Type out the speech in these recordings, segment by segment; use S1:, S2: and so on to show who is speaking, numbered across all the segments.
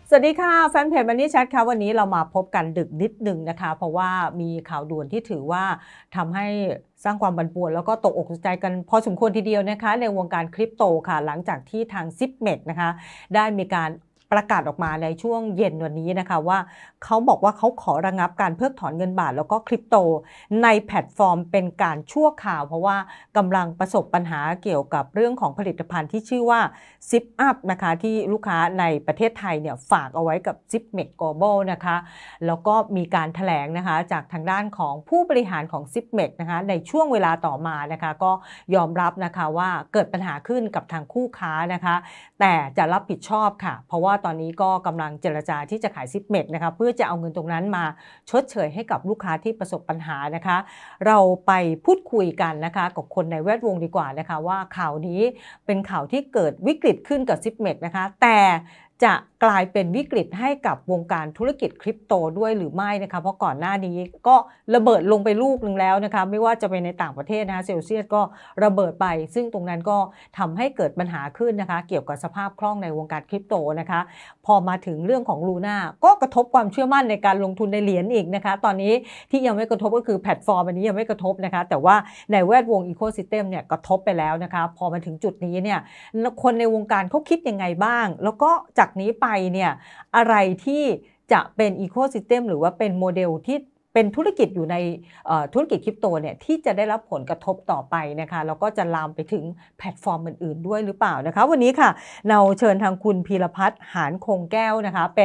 S1: สวัสดีค่ะแฟนเพจ Money Chat ค่ะวันนี้เรามาพบกันดึกนิดหนึ่งนะคะเพราะว่ามีข่าวด่วนที่ถือว่าทำให้สร้างความปั่นป่วนแล้วก็ตกอกตกใจกันพอสมควรทีเดียวนะคะในวงการคริปโตค่ะหลังจากที่ทาง Zipmex นะคะได้มีการประกาศออกมาในช่วงเย็นวันนี้นะคะว่าเขาบอกว่าเขาขอระงับการเพิกถอนเงินบาทแล้วก็คริปโตในแพลตฟอร์มเป็นการชั่วคราวเพราะว่ากำลังประสบปัญหาเกี่ยวกับเรื่องของผลิตภัณฑ์ที่ชื่อว่า Zip Up นะคะที่ลูกค้าในประเทศไทยเนี่ยฝากเอาไว้กับ Zipmex Global นะคะแล้วก็มีการแถลงนะคะจากทางด้านของผู้บริหารของ Zipmex นะคะในช่วงเวลาต่อมานะคะก็ยอมรับนะคะว่าเกิดปัญหาขึ้นกับทางคู่ค้านะคะแต่จะรับผิดชอบค่ะเพราะว่าตอนนี้ก็กำลังเจรจาที่จะขาย Zipmex นะคะเพื่อจะเอาเงินตรงนั้นมาชดเชยให้กับลูกค้าที่ประสบปัญหานะคะเราไปพูดคุยกันนะคะกับคนในแวดวงดีกว่านะคะว่าข่าวนี้เป็นข่าวที่เกิดวิกฤตขึ้นกับ Zipmex นะคะแต่จะกลายเป็นวิกฤตให้กับวงการธุรกิจคริปโตด้วยหรือไม่นะคะเพราะก่อนหน้านี้ก็ระเบิดลงไปลูกนึงแล้วนะคะไม่ว่าจะเป็นในต่างประเทศนะคะเซลเซียสก็ระเบิดไปซึ่งตรงนั้นก็ทำให้เกิดปัญหาขึ้นนะคะเกี่ยวกับสภาพคล่องในวงการคริปโตนะคะพอมาถึงเรื่องของลูน่าก็กระทบความเชื่อมั่นในการลงทุนในเหรียญอีกนะคะตอนนี้ที่ยังไม่กระทบก็คือแพลตฟอร์มอันนี้ยังไม่กระทบนะคะแต่ว่าในแวดวงอีโคซิสเต็มเนี่ยกระทบไปแล้วนะคะพอมาถึงจุดนี้เนี่ยคนในวงการเขาคิดยังไงบ้างแล้วก็จากนี้ไปเนี่ยอะไรที่จะเป็นอีโคซิสเต็มหรือว่าเป็นโมเดลที่เป็นธุรกิจอยู่ในธุรกิจคริปโตเนี่ยที่จะได้รับผลกระทบต่อไปนะคะแล้วก็จะลามไปถึงแพลตฟอร์มอื่นๆด้วยหรือเปล่านะคะวันนี้ค่ะเราเชิญทางคุณพีรพัฒน์หานคงแก้วนะคะเป็น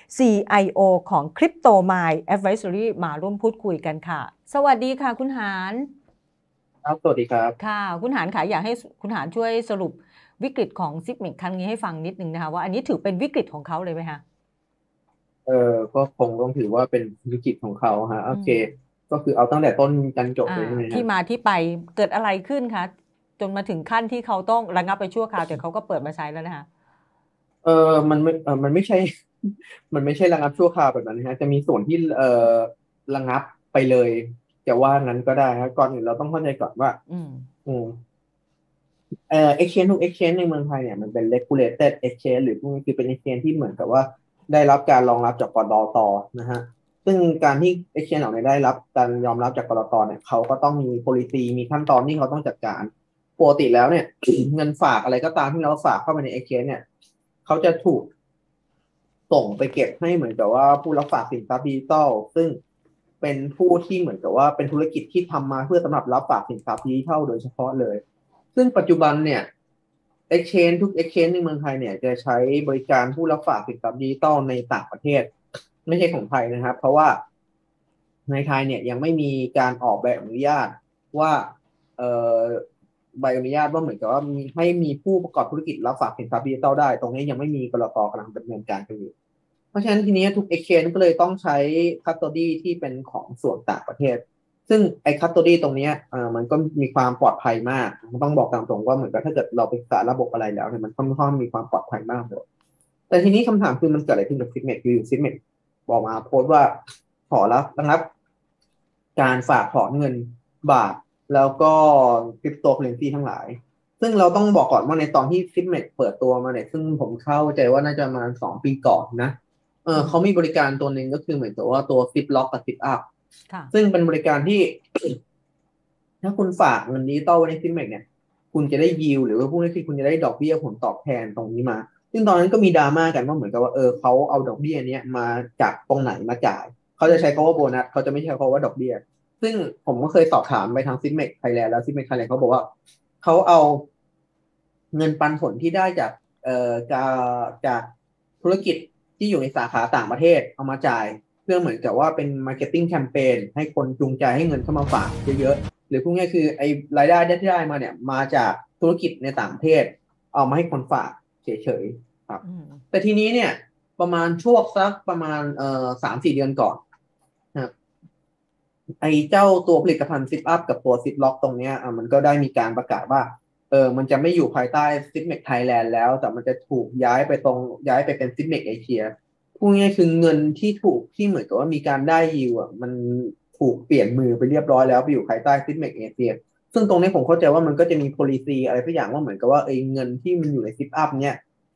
S1: CIO ของ Crypto Mind Advisory มาร่วมพูดคุยกันค่ะสวัสดีค่ะคุณหาน
S2: ครับสวัสดีครับ
S1: ค่ะคุณหานค่ะอยากให้คุณหานช่วยสรุปวิกฤตของ Zipmex ครั้งนี้ให้ฟังนิดนึงนะคะว่าอันนี้ถือเป็นวิกฤตของเขาเลยไหมคะ
S2: ก็คงต้องถือว่าเป็นธุรกิจของเขาฮะโอเค
S1: อืม
S2: ก็คือเอาตั้งแต่ต้นจนจบ
S1: อ่า
S2: เลยใช่ไหมฮะ
S1: ที่มาที่ไปเกิดอะไรขึ้นคะจนมาถึงขั้นที่เขาต้องระงับไปชั่วคราวแต่เขาก็เปิดมาใช้แล้วนะคะ
S2: เออมันไม่ใช่มันไม่ใช่ระงับชั่วคราวแบบนั้นนะฮะจะมีส่วนที่ระงับไปเลยจะว่างั้นก็ได้ครับก่อนอื่นเราต้องเข้าใจก่อนว่า
S1: อืม
S2: อืมexchange ทุก exchange ในเมืองไทยเนี่ยมันเป็น regulated exchange หรือพวกนี้คือเป็น exchange ที่เหมือนกับว่าได้รับการรองรับจากกดตนะฮะซึ่งการที่ exchange เหล่านี้ได้รับการยอมรับจากกดตเนี่ยเขาก็ต้องมี policy มีขั้นตอนที่เขาต้องจัดการปกติแล้วเนี่ย เงินฝากอะไรก็ตามที่เราฝากเข้าไปใน exchange เนี่ยเขาจะถูกส่งไปเก็บให้เหมือนกับว่าผู้รับฝากสินทรัพย์ดิจิตอลซึ่งเป็นผู้ที่เหมือนกับว่าเป็นธุรกิจที่ทำมาเพื่อสำหรับรับฝากสินทรัพย์ดิจิทัลโดยเฉพาะเลย ซึ่งปัจจุบันเนี่ย exchange ทุก exchange ในเมืองไทยเนี่ยจะใช้บริการผู้รับฝากสินทรัพย์ดิจิตอลในต่างประเทศไม่ใช่ของไทยนะครับเพราะว่าในไทยเนี่ยยังไม่มีการออกใบอนุญาตว่าเอ่อใบอนุญาตว่าเหมือนกับว่ามีให้มีผู้ประกอบธุรกิจรับฝากสินทรัพย์ดิจิตอลได้ตรงนี้ยังไม่มีกลตกำลังดำเนินการอยู่เพราะฉะนั้นทีนี้ทุก exchange ก็เลยต้องใช้ custody ที่เป็นของส่วนต่างประเทศ ซึ่งไอ้คัสโตดี้ตรงเนี้ยมันก็มีความปลอดภัยมากต้องบอกตามตรงว่าเหมือนกับถ้าเกิดเราไปศึกษาระบบอะไรแล้วเนี่ยมันค่อนข้างมีความปลอดภัยมากเลยแต่ทีนี้คำถามคือมันเกิดอะไรขึ้นกับซิกเมทคือซิกเมทบอกมาโพสต์ว่าขอรับระงับการฝากถอนเงินบาทแล้วก็คริปโตเคอเรนซีทั้งหลายซึ่งเราต้องบอกก่อนว่าในตอนที่ซิกเมทเปิดตัวมาเนี่ยซึ่งผมเข้าใจว่าน่าจะมา2 ปีก่อนนะ
S1: อืม
S2: เขามีบริการตัวหนึ่งก็คือเหมือนกับว่าตัวซิปล็อกกับซิปอัพ
S1: ค่ะ
S2: ซึ่งเป็นบริการที่ถ้าคุณฝากเงินดิจิตอลไว้ในซิมเมกเนี่ยคุณจะได้ยิวหรือว่าพวกนี้คือคุณจะได้ดอกเบี้ยผลตอบแทนตรงนี้มาซึ่งตอนนั้นก็มีดราม่ากันว่าเหมือนกับว่าเขาเอาดอกเบี้ยเนี้ยมาจากตรงไหนมาจ่ายเขาจะใช้คำว่าโบนัสเขาจะไม่ใช้คำว่าดอกเบี้ยซึ่งผมก็เคยสอบถามไปทางซิมเมกไทยแลนด์แล้วซิมเมกไทยแลนด์เขาบอกว่าเขาเอาเงินปันผลที่ได้จากจากธุรกิจที่อยู่ในสาขาต่างประเทศเอามาจ่าย เพื่อเหมือนกับว่าเป็นมาร์เก็ตติ้งแคมเปญให้คนจูงใจให้เงินเข้ามาฝากเยอะๆหรือพูดง่ายๆคือไอ้รายได้ที่ได้มาเนี่ยมาจากธุรกิจในต่างประเทศเอามาให้คนฝากเฉยๆครับ
S1: อืม
S2: แต่ทีนี้เนี่ยประมาณช่วงสักประมาณ3-4 เดือนก่อนนะครับไอ้เจ้าตัวผลิตภัณฑ์ซิปอัพกับตัวซิปล็อกตรงเนี้ยมันก็ได้มีการประกาศว่ามันจะไม่อยู่ภายใต้ซิปเมกไทยแลนด์แล้วแต่มันจะถูกย้ายไปเป็นซิปเมกเอเชีย พูดง่ายๆคือเงินที่ถูกที่เหมือนกับว่ามีการได้ยิวมันถูกเปลี่ยนมือไปเรียบร้อยแล้วไปอยู่ภายใต้ซิปเมกเอเชียซึ่งตรงนี้ผมเข้าใจว่ามันก็จะมี policy อะไรสักอย่างว่าเหมือนกับว่าเงินที่มันอยู่ในซิปอัพเนี่ย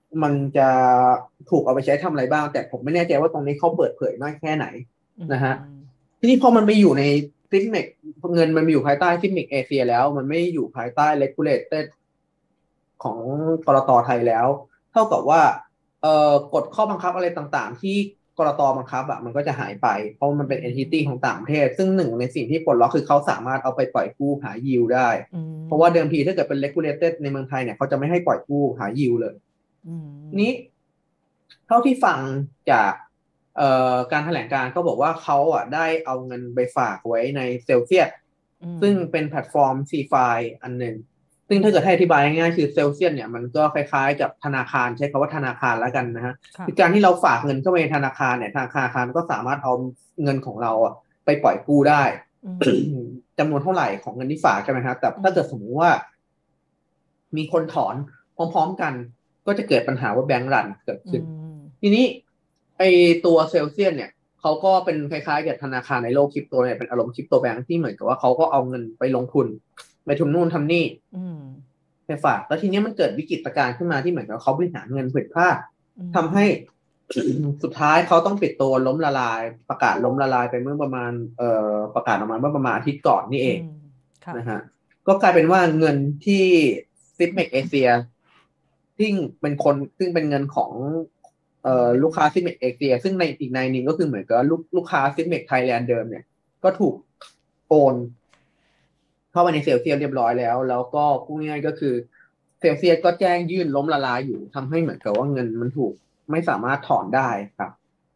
S2: มันจะถูกเอาไปใช้ทำอะไรบ้างแต่ผมไม่แน่ใจว่าตรงนี้เขาเปิดเผยมากแค่ไหนนะฮะทีนี้พอมันไปอยู่ในซิปเมกเงินมันมีอยู่ภายใต้ซิปเมกเอเชียแล้วมันไม่อยู่ภายใต้ regulated ของกลตไทยแล้วเท่ากับว่ากฎข้อบังคับอะไรต่างๆที่กลตบังคับอ่ะมันก็จะหายไปเพราะมันเป็น entity ของต่างประเทศซึ่งหนึ่งในสิ่งที่ปลดล็อกคือเขาสามารถเอาไปปล่อยกู้หา yield ได้เพราะว่าเดิมทีถ้าเกิดเป็น regulated ในเมืองไทยเนี่ยเขาจะไม่ให้ปล่อยกู้หา yield เลยนี้เท่าที่ฟังจากการแถลงการณ์เขาบอกว่าเขาอ่ะได้เอาเงินไปฝากไว้ในเซลเซียสซึ่งเป็นแพลตฟอร์ม CFI อันหนึ่งซึ่งถ้าเกิดให้อธิบายง่ายๆคือเซลเซียสเนี่ยมันก็คล้ายๆกับธนาคารใช้คำว่าธนาคารแล้วกันนะฮะคือการที่เราฝากเงินเข้าไปในธนาคารเนี่ยธนาคารก็สามารถเอาเงินของเราอ่ะไปปล่อยกู้ได้ จำนวนเท่าไหร่ของเงินที่ฝากใช่ไหมครับแต่ถ้าเกิดสมมติว่ามีคนถอนพร้อมๆกันก็จะเกิดปัญหาว่าแบงก์รันเกิดขึ้นทีนี้ไอตัวเซลเซียนเนี่ยเขาก็เป็นคล้ายๆกับธนาคารในโลกคริปโตเนี่ยเป็นอารมณ์คริปโตแบงก์ที่เหมือนกับว่าเขาก็เอาเงินไปลงทุนไปทุนนู่นทำนี่ไปฝากแล้วทีนี้มันเกิดวิกฤตการณ์ขึ้นมาที่เหมือนกับเขาบริหารเงินผิดพลาดทำให้สุดท้ายเขาต้องปิดตัวล้มละลายประกาศล้มละลายไปเมื่อประมาณประกาศออกมาเมื่อประมาณอาทิตย์ก่อนนี่เองนะฮะก็กลายเป็นว่าเงินที่ซิปเมกเอเชียซึ่งเป็นเงินของลูกค้าซิปเมกเอเชียซึ่งในอีกในนึงก็คือเหมือนกับลูกค้าซิปเมกไทยแลนด์เดิมเนี่ยก็ถูกโอนเข้าไปในเซลเซียสเรียบร้อยแล้วก็พูดง่ายๆก็คือเซลเซียสก็แจ้งยื่นล้มละลายอยู่ทำให้เหมือนกับว่าเงินมันถูกไม่สามารถถอนได้ครับ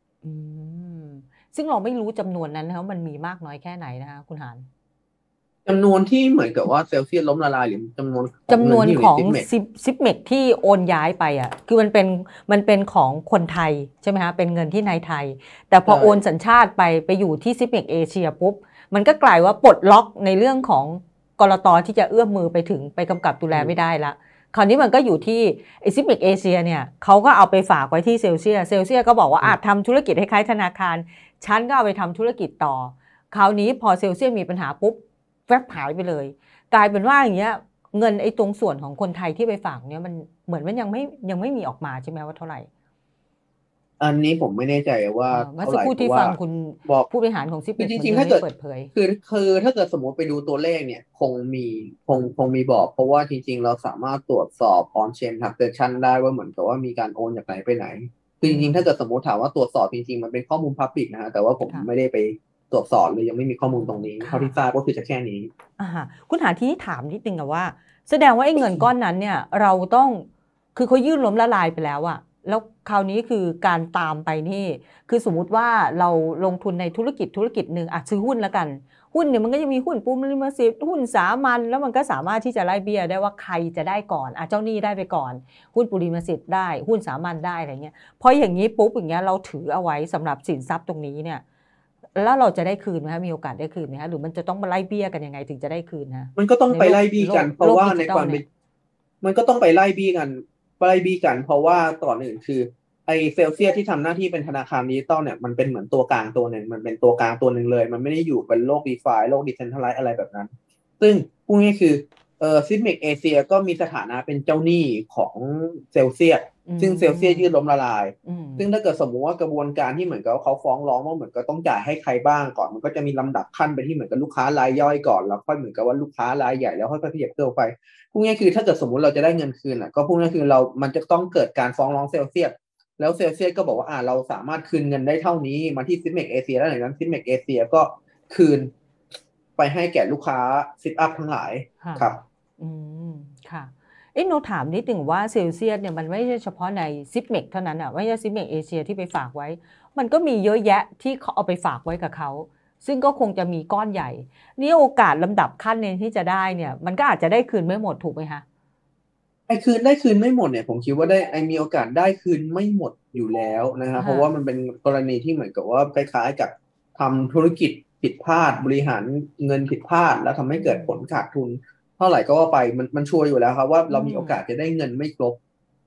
S1: ซึ่งเราไม่รู้จำนวนนั้นนะครับมันมีมากน้อยแค่ไหนนะคะคุณหาน
S2: จำนวนที่เหมือนกับว่าเซลเซียสล้มละลายหรือจำนวน
S1: ของซิปเมกที่โอนย้ายไปอ่ะคือมันเป็นของคนไทยใช่ไหมคะเป็นเงินที่ในไทยแต่พอโอนสัญชาติไปอยู่ที่ซิปเมกเอเชียปุ๊บมันก็กลายว่าปลดล็อกในเรื่องของกลตที่จะเอื้อมมือไปกำกับดูแลไม่ได้ละคราวนี้มันก็อยู่ที่ซิปเมกเอเชียเนี่ยเขาก็เอาไปฝากไว้ที่เซลเซียก็บอกว่าอาจทำธุรกิจคล้ายๆธนาคารฉันก็เอาไปทำธุรกิจต่อคราวนี้พอเซลเซียมีปัญหาปุ๊บแวบหายไปเลยกลายเป็นว่าอย่างเงี้ยเงินไอ้ตรงส่วนของคนไทยที่ไปฝากเนี่ยมันเหมือนมันยังไม่มีออกมาใช่ไหมว่าเท่าไหร่
S2: อันนี้ผมไม่แน่ใจว่า
S1: เมื่อสักครู่ที่ฟังคุณบอกผู้บริหารของซิป
S2: จริงๆถ้าเกิดเปิดเผยคือถ้าเกิดสมมติไปดูตัวเลขเนี่ยคงมีบอกเพราะว่าจริงๆเราสามารถตรวจสอบ on chain transaction ได้ว่าเหมือนกับว่ามีการโอนจากไหนไปไหนคือจริงๆถ้าเกิดสมมติถามว่าตรวจสอบจริงๆมันเป็นข้อมูล public นะฮะแต่ว่าผมไม่ได้ไปตรวจสอบเลยยังไม่มีข้อมูลตรงนี้เท่าที่ทราบก็คือจะแค่นี้
S1: คุณหาที่ถามนิดนึงอะว่าแสดงว่าไอ้เงินก้อนนั้นเนี่ยเราต้องคือเขายื่นล้มละลายไปแล้วอะแล้วคราวนี้คือการตามไปนี่คือสมมุติว่าเราลงทุนในธุรกิจหนึ่งซื้อหุ้นแล้วกันหุ้นเนี่ยมันก็จะมีหุ้นปูริมสิทธิ์หุ้นสามัญแล้วมันก็สามารถที่จะไล่เบี้ยได้ว่าใครจะได้ก่อนเจ้าหนี้ได้ไปก่อนหุ้นปูริมสิทธิ์ได้หุ้นสามัญได้อะไรเงี้ยพออย่างนี้ปุ๊บอย่างเงี้ยเราถือเอาไว้สำหรับสินทรัพย์ตรงนี้เนี่ยแล้วเราจะได้คืนไหมคะมีโอกาสได้คืนไหมคะหรือมันจะต้องมาไล่เบี้ยกันยังไงถึงจะได้คืนนะ
S2: มันก็ต้องไปไล่บี้กันเพราะว่าในความเป็นมันก็ต้องไปไล่บี้กันเพราะว่าต่อหนึ่งคือไอเซลเซียที่ทำหน้าที่เป็นธนาคารดิจิตอลเนี่ยมันเป็นเหมือนตัวกลางตัวหนึ่งมันเป็นตัวกลางตัวหนึ่งเลยมันไม่ได้อยู่เป็นโลก DeFi โลก Decentralized อะไรแบบนั้นซึ่งพวกนี้คือซิปเมกเอเชียก็มีสถานะเป็นเจ้าหนี้ของเซลเซียซึ่งเซลเซียยื่นล้มละลายซึ่งถ้าเกิดสมมุติว่ากระบวนการที่เหมือนกับเขาฟ้องร้องว่าเหมือนก็ต้องจ่ายให้ใครบ้างก่อนมันก็จะมีลำดับขั้นไปที่เหมือนกับลูกค้ารายย่อยก่อนแล้วค่อยเหมือนกับว่าลูกค้ารายใหญ่แล้วค่อยๆขยับตัวไปพวกนี้คือถ้าเกิดสมมุติเราจะได้เงินคืนก็พวกนี้คือมันจะต้องเกิดการฟ้องร้องเซลเซียแล้วเซลเซียก็บอกว่าเราสามารถคืนเงินได้เท่านี้มาที่ซิปเมกเอเชียแล้วหลังจากนั้นซิปเมกเอเชียก็คืนไปให้แก่ลูกค้าซิทอัพทั้งหลายครับ
S1: ค่ะโนถามนิดหนึ่งว่าเซลเซียสเนี่ยมันไม่ใช่เฉพาะในซิปเมกเท่านั้นไม่ใช่ซิปเมกเอเชียที่ไปฝากไว้มันก็มีเยอะแยะที่เขาเอาไปฝากไว้กับเขาซึ่งก็คงจะมีก้อนใหญ่นี่โอกาสลำดับขั้นในที่จะได้เนี่ยมันก็อาจจะได้คืนไม่หมดถูกไหมคะ
S2: ได้คืนไม่หมดเนี่ยผมคิดว่ามีโอกาสได้คืนไม่หมดอยู่แล้วนะครับเพราะว่ามันเป็นกรณีที่เหมือนกับว่าคล้ายๆกับทำธุรกิจผิดพลาดบริหารเงินผิดพลาดแล้วทำให้เกิดผลขาดทุนเท่าไหร่ก็ว่าไปมันชัวร์อยู่แล้วครับว่าเรามีโอกาสจะได้เงินไม่ครบ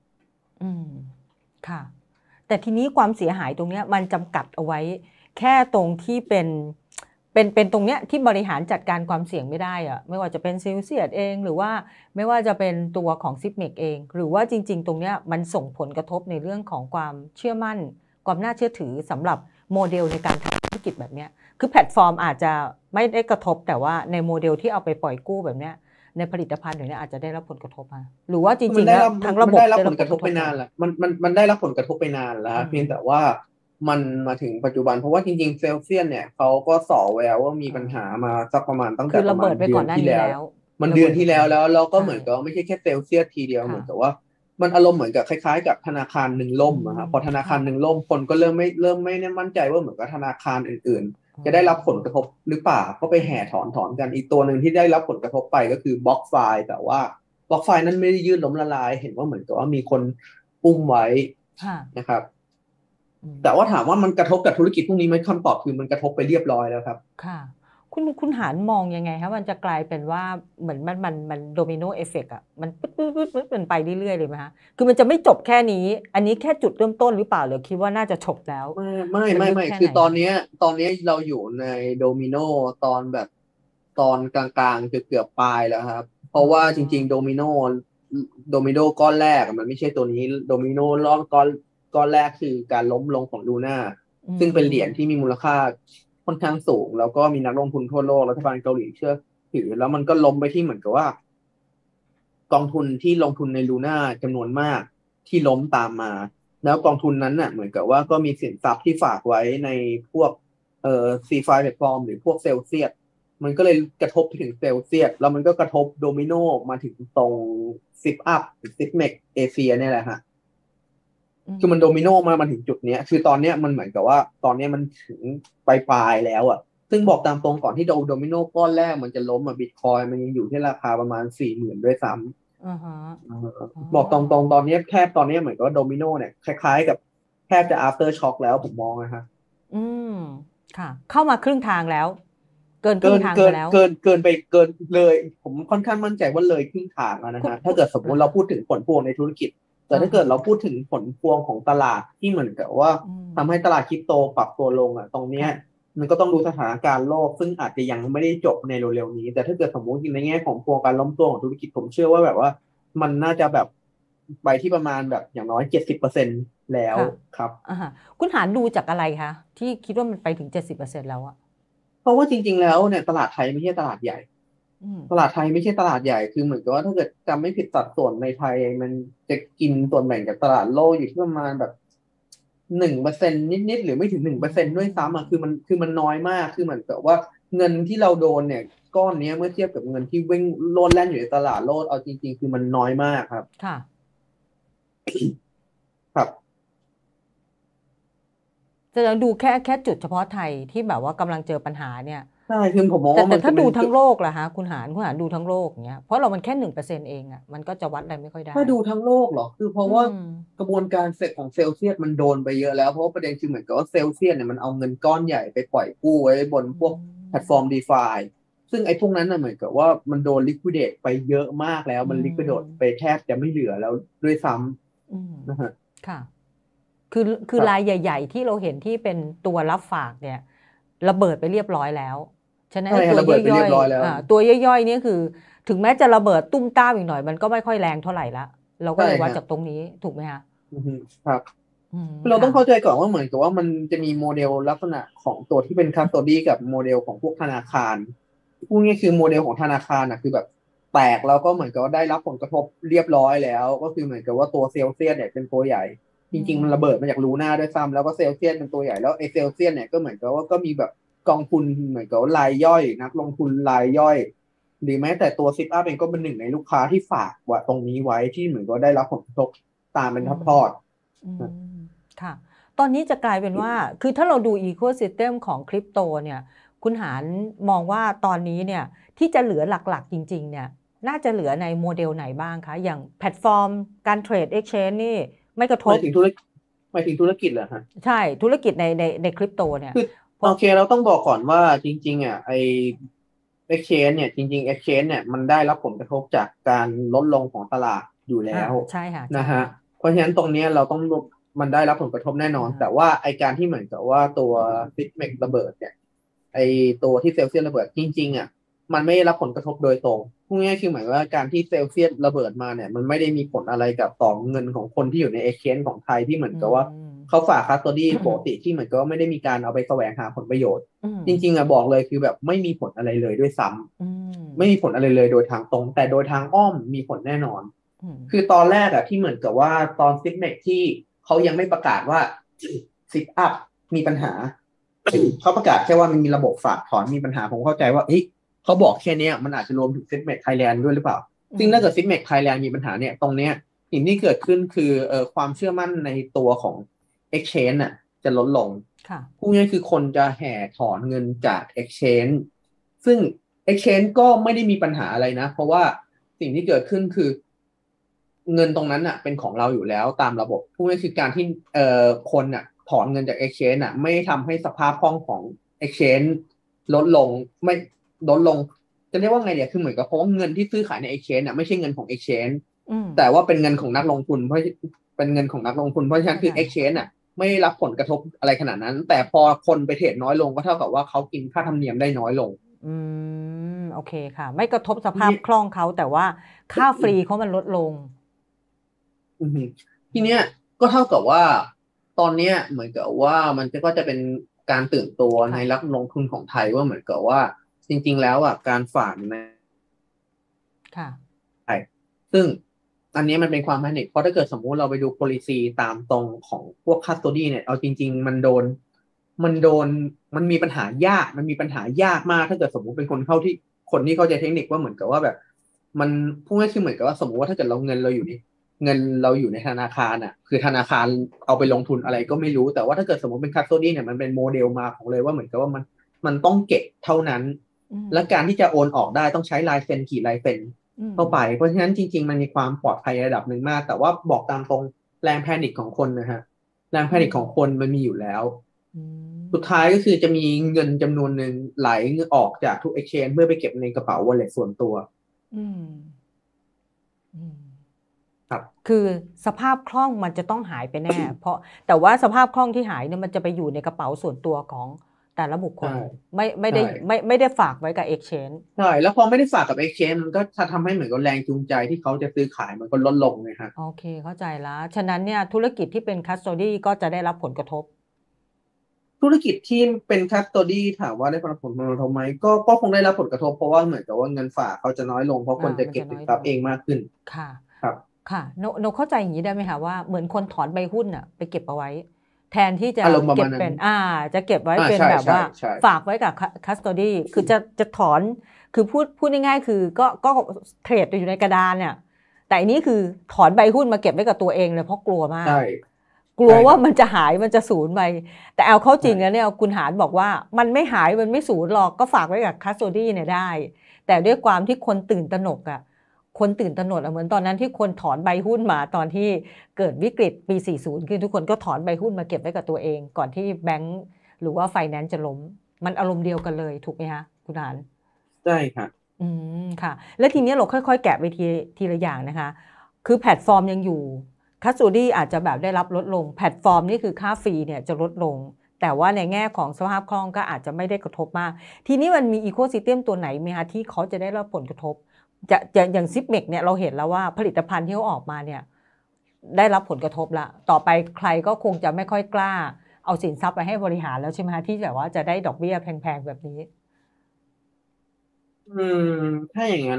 S1: ค่ะแต่ทีนี้ความเสียหายตรงนี้มันจำกัดเอาไว้แค่ตรงที่เป็นเป็นตรงเนี้ยที่บริหารจัดการความเสี่ยงไม่ได้อะไม่ว่าจะเป็นซิลเซียสเองหรือว่าไม่ว่าจะเป็นตัวของซิปเมกเองหรือว่าจริงๆตรงเนี้ยมันส่งผลกระทบในเรื่องของความเชื่อมั่นความน่าเชื่อถือสำหรับโมเดลในการทำธุรกิจแบบเนี้ยคือแพลตฟอร์มอาจจะไม่ได้กระทบแต่ว่าในโมเดลที่เอาไปปล่อยกู้แบบเนี้ยในผลิตภัณฑ์อย่างนี้อาจจะได้รับผลกระทบมาหรือว่าจ
S2: มั
S1: ริ
S2: น
S1: งๆ
S2: ได้
S1: แล้ว
S2: รับ
S1: ทั้ง
S2: มั
S1: ระ
S2: น
S1: บบ
S2: ได้รับ
S1: ได้
S2: ผ
S1: รับ
S2: ล
S1: ผ
S2: ก
S1: ล
S2: ระ
S1: ก
S2: ท
S1: ระ
S2: บ
S1: ทบ
S2: ไป
S1: หม
S2: นาน
S1: ด
S2: แล้วมันได้รับผลกระทบไปนานแล้ว
S1: อื
S2: ฮะ
S1: ม
S2: เพียงแต่ว่ามันมาถึงปัจจุบันเพราะว่าจริงๆเซลเซียนเนี่ยเขาก็ส่อแววว่ามีปัญหามาสักประมาณตั้ง
S1: คื
S2: แต่
S1: อ
S2: ประ ระ
S1: เบิ
S2: มาณ
S1: ดไป
S2: เดื
S1: ก่
S2: อ
S1: อน นหน้า
S2: ที่
S1: นี้
S2: แล้ว
S1: แล้ว
S2: มัน
S1: ระ
S2: เดื
S1: เบิ
S2: อน
S1: ดไป
S2: ที่
S1: ก่
S2: แล้
S1: อน
S2: วเราก็
S1: ใช่
S2: เหมือนกับว่าไม่ใช่แค่เซลเซียสทีเดียว
S1: ค่ะ
S2: เหมือนกับว่ามันอารมณ์เหมือนกับคล้ายๆ กับธนาคารหนึ่งล่มอะครับพอธนาคาร
S1: ค่ะ
S2: หนึ่งล่มคนก็เริ่มไม่แน่มั่นใจว่าเหมือนกับธนาคารอื่นๆ จะได้รับผลกระทบหรือเปล่าก็ไปแห่ถอนกันอีกตัวหนึ่งที่ได้รับผลกระทบไปก็คือบล็อกไฟล์แต่ว่าบล็อกไฟล์นั้นไม่ได้ยืดล้มละลายเห็นว่าเหมือนกับว่ามีคนอุ้มไว้
S1: ค่ะ
S2: นะครับ
S1: อืม
S2: แต่ว่าถามว่ามันกระทบกับธุรกิจพวกนี้ไหมคำตอบคือมันกระทบไปเรียบร้อยแล้วครับ
S1: ค่ะ คุณหารมองยังไงคะมันจะกลายเป็นว่าเหมือนมันโดมิโนเอฟเฟกต์อะมันปึ๊ดๆๆๆมันไปเรื่อยๆเลยไหมคะคือมันจะไม่จบแค่นี้ อันนี้แค่จุดเริ่มต้นหรือเปล่าหรือคิดว่าน่าจะจบแล้ว
S2: ไม่
S1: มันลึกแค่
S2: คือ
S1: ไหน
S2: ตอน
S1: คะ?
S2: เนี้ยเราอยู่ในโดมิโนตอนแบบตอนกลางๆเกือบปลายแล้วครับ เพราะว่าจริงๆโดมิโนก้อนแรกอะมันไม่ใช่ตัวนี้โดมิโนก้อนแรกคือการล้มลงของ Luna
S1: อื
S2: ซึ่งเป็นเหรียญ
S1: ม
S2: ที่มีมูลค่าค่อนข้างสูง แล้วก็มีนักลงทุนทั่วโลกรัฐบาลเกาหลีเชื่อถือแล้วมันก็ล้มไปที่เหมือนกับว่า กองทุนที่ลงทุนใน Luna จำนวนมากที่ล้มตามมา แล้วกองทุนนั้นน่ะเหมือนกับว่าก็มีสินทรัพย์ที่ฝากไว้ในพวกC5 แพลตฟอร์มหรือพวก Celsius มันก็เลยกระทบไปถึง Celsius แล้วมันก็กระทบโดมิโนมาถึงตรง Zip Up หรือ Zipmex เอเชียเนี่ยแหละฮะ คือมันโดมิโนมาถึงจุดเนี้ยคือตอนเนี้ยมันเหมือนกับว่าตอนเนี้ยมันถึงปลายๆแล้วอะซึ่งบอกตามตรงก่อนที่โดมิโนก้อนแรกมันจะล้มอะบิตคอยน์มันยังอยู่ที่ราคาประมาณ 40,000 ด้วยซ้ำ
S1: อะฮะ
S2: บอกตรงๆตอนเนี้ยแทบตอนเนี้ยเหมือนกับว่าโดมิโนเนี่ยคล้ายๆกับแทบจะ after shock แล้วผมมองนะฮะ
S1: อืม ค่ะ เข้ามาครึ่งทางแล้ว เกินครึ่งทางมาแล้ว
S2: เกินเลย ผมค่อนข้างมั่นใจว่าเลยครึ่งทางแล้วนะฮะ ถ้าเกิดสมมุติเราพูดถึงผลพวงในธุรกิจ แต่ถ้าเกิดเราพูดถึงผลพวงของตลาดที่เหมือนกับว่า
S1: อืม
S2: ทำให้ตลาดคริปโตปรับตัวลงอะตรงเนี้ย
S1: ค่ะ
S2: มันก็ต้องดูสถานการณ์โลก ซึ่งอาจจะยังไม่ได้จบในเร็วๆนี้ แต่ถ้าเกิดสมมุติในแง่ของพวงการล้มตัวของธุรกิจผมเชื่อว่าแบบว่า มันน่าจะแบบไปที่ประมาณแบบอย่างน้อย 70% แล้ว
S1: ค่ะ
S2: ครับ
S1: อะฮะ คุณหารดูจากอะไรคะที่คิดว่ามันไปถึง 70% แล้วอะ?
S2: เพราะว่าจริงๆแล้วเนี่ยตลาดไทยไม่ใช่ตลาดใหญ่
S1: อืม
S2: ตลาดไทยไม่ใช่ตลาดใหญ่ คือเหมือนกับว่าถ้าเกิดจำไม่ผิดสัดส่วนในไทยมันจะกินส่วนแบ่งจากตลาดโลกอยู่ที่ประมาณแบบ 1% นิดๆหรือไม่ถึง 1% ด้วยซ้ำอะคือมันน้อยมาก คือเหมือนกับว่าเงินที่เราโดนเนี่ยก้อนเนี้ยเมื่อเทียบกับเงินที่วิ่งโลดแล่นอยู่ในตลาดโลกเอาจริงๆคือมันน้อยมากครับ
S1: ค่ะ
S2: ครับ
S1: แสดงดูแค่จุดเฉพาะไทยที่แบบว่ากำลังเจอปัญหาเนี่ย
S2: ใช่ คือผมมองว่า
S1: แต่
S2: มัน
S1: ถ้า
S2: เป็
S1: ดู
S2: น
S1: ทั้
S2: จุ
S1: ง
S2: ด
S1: โลกล่ะคะคุณหารดูทั้งโลกอย่างเงี้ย เพราะเรามันแค่ 1% เองอะมันก็จะวัดอะไรไม่ค่อยได้
S2: ถ้าดูทั้งโลกเหรอ คือเพราะ
S1: อื
S2: ว่าม กระบวนการเสร็จของ Celsius มันโดนไปเยอะแล้ว เพราะว่าประเด็นคือเหมือนกับว่า Celsius เนี่ยมันเอาเงินก้อนใหญ่ไปปล่อยกู้ไว้บนพวกแพลตฟอร์ม DeFi ซึ่งไอ้พวกนั้นน่ะเหมือนกับว่ามันโดน liquidate ไปเยอะมากแล้ว มัน liquidate ไปแทบจะไม่เหลือแล้วด้วยซ้
S1: อืม
S2: ำนะฮะ
S1: ค่ะ คือ
S2: ครับ
S1: รายใหญ่ ๆ ที่เราเห็นที่เป็นตัวรับฝากเนี่ยระเบิดไปเรียบร้อยแล้ว ฉะนั้น
S2: ใช่
S1: ไอ้
S2: ฮะ
S1: ตัว
S2: ระเบิดไปเรี
S1: ย่
S2: ย
S1: อย
S2: บร้อยแล้ว
S1: ๆ ตัวย่อย ๆ เนี่ยคือถึงแม้จะระเบิดตุ้มต้ามอีกหน่อยมันก็ไม่ค่อยแรงเท่าไรแล้ว เราก็
S2: ใช่
S1: เลยวัด
S2: ฮะ
S1: จากตรงนี้ถูกไหมคะ?
S2: อือฮึ ครับ
S1: อืม
S2: คือเราต้อง
S1: ค่ะ
S2: เข้าใจก่อนว่าเหมือนกับว่ามันจะมีโมเดลลักษณะของตัวที่เป็น Custody กับโมเดลของพวกธนาคาร พูดง่ายๆคือโมเดลของธนาคารน่ะคือแบบแตกแล้วก็เหมือนกับว่าได้รับผลกระทบเรียบร้อยแล้ว ก็คือเหมือนกับว่าตัว Celsius เนี่ยเป็นตัวใหญ่ จริง ๆ มันระเบิดมาจาก Luna ด้วยซ้ำแล้วก็ Celsius เป็นตัวใหญ่ แล้วไอ้ Celsius เนี่ยก็เหมือนกับว่าก็มีแบบกองทุนเหมือนกับว่ารายย่อย นักลงทุนรายย่อย หรือแม้แต่ตัว Zip Up เองก็เป็นหนึ่งในลูกค้าที่ฝากไว้ตรงนี้ไว้ที่เหมือนกับว่าได้รับผลกระทบตามเป็นทอด
S1: อื
S2: ๆ ครับ
S1: ม ค่ะ ตอนนี้จะกลายเป็นว่า คือถ้าเราดู Ecosystem ของคริปโตเนี่ย คุณหารมองว่าตอนนี้เนี่ยที่จะเหลือหลัก ๆ จริง ๆ เนี่ยน่าจะเหลือในโมเดลไหนบ้างคะ? อย่างแพลตฟอร์มการเทรด Exchange นี่ไม่กระท
S2: หมา
S1: บ
S2: ยถึงธุรกิจเหรอครับ?
S1: ใช่ ธุรกิจในคริปโตเนี่ย
S2: คือ
S1: เพราะ
S2: โอเค เราต้องบอกก่อนว่าจริง ๆ อะไอ้ Exchange เนี่ย จริง ๆ Exchange เนี่ยมันได้รับผลกระทบจากการลดลงของตลาดอยู่แล้
S1: อา
S2: ว
S1: ใช่ค่ะ
S2: นะ
S1: ใช่
S2: ครับ เพราะฉะนั้นตรงเนี้ยเราต้องมันได้รับผลกระทบแน่นอน
S1: อะฮะ
S2: แต่ว่าไอ้การที่เหมือนกับว่าตัว Zipmex ระเบิดเนี่ยไอตัวที่เซลเซียสระเบิดจริงๆอ่ะมันไม่ได้รับผลกระทบโดยตรงพูดง่ายๆคือหมายว่าการที่เซลเซียสระเบิดมาเนี่ยมันไม่ได้มีผลอะไรกับต่อเงินของคนที่อยู่ใน exchange ของไทยที่เหมือนกับว่าเขาฝากคัสโตดี้ปกติที่เหมือนกับว่าไม่ได้มีการเอาไปแสวงหาผลประโยชน์จริงๆอ่ะบอกเลยคือแบบไม่มีผลอะไรเลยด้วยซ้ำไม่มีผลอะไรเลยโดยทางตรงแต่โดยทางอ้อมมีผลแน่นอนคือตอนแรกอ่ะที่เหมือนกับว่าตอนซิกเน็กที่เขายังไม่ประกาศว่าซิทอัพมีปัญหาเขาประกาศแค่ว่ามันมีระบบฝากถอนมีปัญหาผมเข้าใจว่าเขาบอกแค่นี้มันอาจจะรวมถึงซิทเมกไทยแลนด์ด้วยหรือเปล่าซึ่งถ้าเกิดซิทเมกไทยแลนด์มีปัญหาเนี่ยตรงเนี้ยสิ่งที่เกิดขึ้นคือความเชื่อมั่นในตัวของ Exchange น่ะจะลดลงพูดง่ายๆคือคนจะแห่ถอนเงินจาก Exchange ซึ่ง Exchange ก็ไม่ได้มีปัญหาอะไรนะเพราะว่าสิ่งที่เกิดขึ้นคือเงินตรงนั้นน่ะเป็นของเราอยู่แล้วตามระบบพูดง่ายๆคือการที่คนน่ะถอนเงินจาก Exchange น่ะไม่ทำให้สภาพคล่องของ Exchange ลดลงไม่ลดลงจะเรียกว่าไงเนี่ยคือเหมือนกับเพราะเงินที่ซื้อขายใน Exchange น่ะไม่ใช่เงินของ Exchange แต่ว่าเป็นเงินของนักลงทุนเพราะเป็นเงินของนักลงทุนเพราะฉะนั้นคือ Exchange น่ะไม่ได้รับผลกระทบอะไรขนาดนั้นแต่พอคนไปเทรดน้อยลงก็เท่ากับว่าเขากินค่าธรรมเนียมได้น้อยลง
S1: โอเคค่ะไม่กระทบสภาพคล่องเขาแต่ว่าค่าฟรีเขามันลดลง
S2: ทีเนี้ยก็เท่ากับว่าตอนเนี้ยเหมือนกับว่ามันก็จะเป็นการตื่นตัวในนักลงทุนของไทยว่าเหมือนกับว่าจริงๆแล้วอ่ะการฝากในซึ่งอันนี้มันเป็นความแพนิคเพราะถ้าเกิดสมมุติเราไปดู policy ตามตรงของพวก custody เนี่ยเอาจริงๆมันมีปัญหายากมันมีปัญหายากมากถ้าเกิดสมมุติเป็นคนที่เข้าใจเทคนิคว่าเหมือนกับว่าแบบมันพูดง่ายๆคือเหมือนกับว่าสมมุติว่าถ้าเกิดเงินเราอยู่ในธนาคารอ่ะคือธนาคารเอาไปลงทุนอะไรก็ไม่รู้แต่ว่าถ้าเกิดสมมติเป็น custody เนี่ยมันเป็นโมเดลมาของเลยว่าเหมือนกับว่ามันต้องเก็บเท่านั้นและการที่จะโอนออกได้ต้องใช้ลายเซ็นกี่ลายเซ็นเข้าไปเพราะฉะนั้นจริงๆมันมีความปลอดภัยระดับหนึ่งมากแต่ว่าบอกตามตรงแรงแพนิคของคนนะฮะแรงแพนิคของคนมันมีอยู่แล้วสุดท้ายก็คือจะมีเงินจำนวนหนึ่งไหลออกจากทุก exchange เพื่อไปเก็บในกระเป๋า wallet ส่วนตัวครับ
S1: คือสภาพคล่องมันจะต้องหายไปแน่เพราะแต่ว่าสภาพคล่องที่หายเนี่ยมันจะไปอยู่ในกระเป๋าส่วนตัวของแต่ละบุคคลไม่ได้ฝากไว้กับ exchange
S2: ใช่แล้วพอไม่ได้ฝากกับ exchange มันก็จะทำให้เหมือนกับแรงจูงใจที่เขาจะซื้อขายมันก็ลดลงนะฮะ
S1: โอเคเข้าใจแล้วฉะนั้นเนี่ยธุรกิจที่เป็น custody ก็จะได้รับผลกระทบ
S2: ธุรกิจที่เป็น custody ถามว่าได้รับผลกระทบไหมก็คงได้รับผลกระทบเพราะว่าเหมือนกับว่าเงินฝากเขาจะน้อยลงเพราะคนจะเก็บสินทรัพย์เองมากขึ้น
S1: ค่ะ
S2: ครับ
S1: ค่ะโนเข้าใจอย่างนี้ได้ไหมคะว่าเหมือนคนถอนใบหุ้นอะไปเก็บเอาไว้แทนที่จะเก็บเป็นจะเก็บไว้เป็นแบบว่าฝากไว้กับ custody คือจะถอนคือพูดง่ายๆคือก็เทรดอยู่ในกระดานเนี่ยแต่อันนี้คือถอนใบหุ้นมาเก็บไว้กับตัวเองเลยเพราะกลัวมากกลัวว่ามันจะหายมันจะสูญไปแต่เอาเข้าจริงแล้วเนี่ยคุณหารบอกว่ามันไม่หายมันไม่สูญหรอกก็ฝากไว้กับ custody เนี่ยได้แต่ด้วยความที่คนตื่นตระหนกอะคนตื่นตระหนกเหมือนตอนนั้นที่คนถอนใบหุ้นมาตอนที่เกิดวิกฤตปี 40 คือทุกคนก็ถอนใบหุ้นมาเก็บไว้กับตัวเองก่อนที่แบงก์หรือว่าไฟแนนซ์จะล้มมันอารมณ์เดียวกันเลยถูกไหมคะคุณหาร
S2: ใช่ค่ะ
S1: ค่ะแล้วทีนี้เราค่อยๆแกะไปทีละอย่างนะคะคือแพลตฟอร์มยังอยู่คัสโตดี้อาจจะแบบได้รับลดลงแพลตฟอร์มนี่คือค่าฟรีเนี่ยจะลดลงแต่ว่าในแง่ของสภาพคล่องก็อาจจะไม่ได้กระทบมากทีนี้มันมีอีโคซิสเต็มตัวไหนไหมคะที่เขาจะได้รับผลกระทบจะอย่างซิปเมกเนี่ยเราเห็นแล้วว่าผลิตภัณฑ์ที่เขาออกมาเนี่ยได้รับผลกระทบละต่อไปใครก็คงจะไม่ค่อยกล้าเอาสินทรัพย์ไปให้บริหารแล้วใช่ไหมคะที่แบบว่าจะได้ดอกเบี้ยแพงๆแบบนี้
S2: ถ้าอย่างนั้น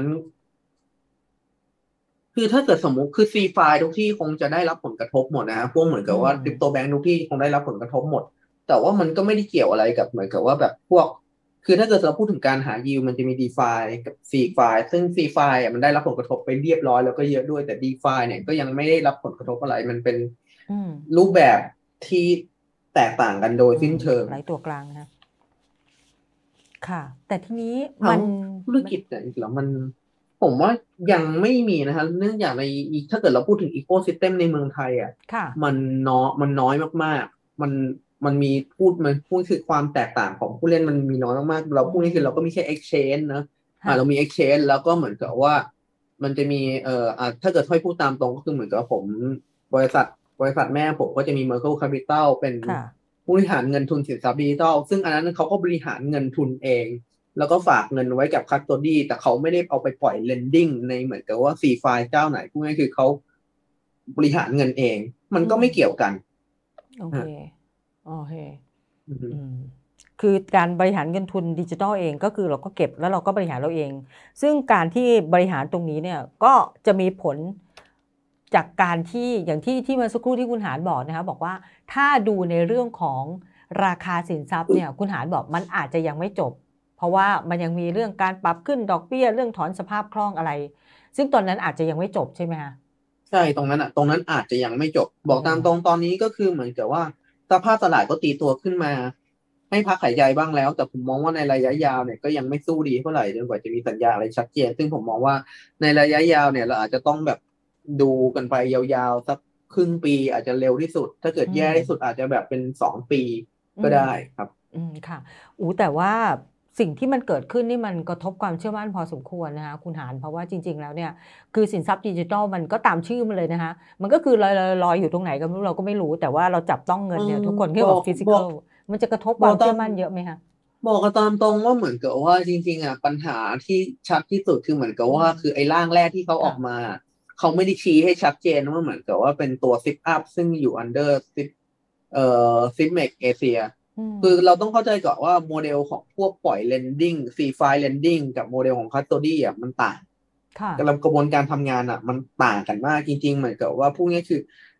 S2: คือถ้าเกิดสมมุติคือซีไฟทุกที่คงจะได้รับผลกระทบหมดนะฮะพวกเหมือนกับว่าคริปโตแบงก์ทุกที่คงได้รับผลกระทบหมดแต่ว่ามันก็ไม่ได้เกี่ยวอะไรกับเหมือนกับว่าแบบพวกคือถ้าเกิดเราพูดถึงการหายิวมันจะมี DeFi กับ CeFi ซึ่ง CeFi มันได้รับผลกระทบไปเรียบร้อยแล้วก็เยอะด้วยแต่ DeFi เนี่ยก็ยังไม่ได้รับผลกระทบอะไรมันเป็นรูปแบบที่แตกต่างกันโดยสิ้นเชิง
S1: หลายตัวกลางนะค่ะแต่ทีนี้มัน
S2: ธุรกิจเนี่ยแล้วผมว่ายังไม่มีนะครับเนื่องจากในถ้าเกิดเราพูดถึงอีโคซิสเต็มในเมืองไทยอ่ะมันน้อยมากๆมันพูดคือความแตกต่างของผู้เล่นมันมีน้อยมากๆเราพูดนี่คือเราก็มีแค่ exchange นะเรามี exchange แล้วก็เหมือนกับว่ามันจะมีถ้าเกิดค่อยพูดตามตรงก็คือเหมือนกับผมบริษัทแม่ผมก็จะมี Merkle Capital เป็นบริหารเงินทุนสินทรัพย์ดิจิทัลซึ่งอันนั้นเขาก็บริหารเงินทุนเองแล้วก็ฝากเงินไว้กับคัสโตดี้แต่เขาไม่ได้เอาไปปล่อยเลนดิ้งในเหมือนกับว่าซีไฟล์เจ้าไหนพูดง่ายๆคือเขาบริหารเงินเองมันก็ไม่เกี่ยวกัน
S1: โอเคโอเค
S2: อืม
S1: อืมคือการบริหารเงินทุนดิจิทัลเองก็คือเราก็เก็บแล้วเราก็บริหารเราเอง ซึ่งการที่บริหารตรงนี้เนี่ยก็จะมีผลจากการที่อย่างที่เมื่อสักครู่ที่คุณหารบอกนะคะบอกว่าถ้าดูในเรื่องของราคาสินทรัพย์เนี่ยคุณหารบอกมันอาจจะยังไม่จบ เพราะว่ามันยังมีเรื่องการปรับขึ้นดอกเบี้ยเรื่องถอนสภาพคล่องอะไร ซึ่งตอนนั้นอาจจะยังไม่จบใช่ไหมคะ
S2: ใช่ตรงนั้นตรงนั้นอาจจะยังไม่จบบอกตามตรงตอนนี้ก็คือเหมือนกับว่าสภาพตลาดก็ตีตัวขึ้นมาให้พักหายใจบ้างแล้วแต่ผมมองว่าในระยะยาวเนี่ยก็ยังไม่สู้ดีเท่าไหร่จนกว่าจะมีสัญญาณอะไรชัดเจนซึ่งผมมองว่าในระยะยาวเนี่ยเราอาจจะต้องแบบดูกันไปยาวๆสักครึ่งปีอาจจะเร็วที่สุด ถ้าเกิดแย่ที่สุดอาจจะแบบเป็น2 ปีก็ได้ครับ
S1: ค่ะแต่ว่าสิ่งที่มันเกิดขึ้นนี่มันกระทบความเชื่อมั่นพอสมควรนะคะคุณหารเพราะว่าจริงๆแล้วเนี่ยคือสินทรัพย์ดิจิทัลมันก็ตามชื่อมันเลยนะคะมันก็คือลอยอยู่ตรงไหนก็ไม่รู้เราก็ไม่รู้แต่ว่าเราจับต้องเงินเนี่ยทุกคนที่บอกฟิสิกอลมันจะกระทบความเชื่อมั่นเยอะไหมคะ
S2: บอกกันตามตรงว่าเหมือนกับว่าจริงๆปัญหาที่ชัดที่สุดคือเหมือนกับว่าคือไอ้ร่างแรกที่เขาออกมาเขาไม่ได้ชี้ให้ชัดเจนว่าเหมือนกับว่าเป็นตัวซิปอัพซึ่งอยู่ under ซิปเมกเอเชียคือเราต้องเข้าใจก่อนว่าโมเดลของพวกปล่อย lending free file lending กับโมเดลของ custody มันต่างกระบวนการทำงานมันต่างกันมากจริงๆเหมือนกับว่าพวกนี้คือ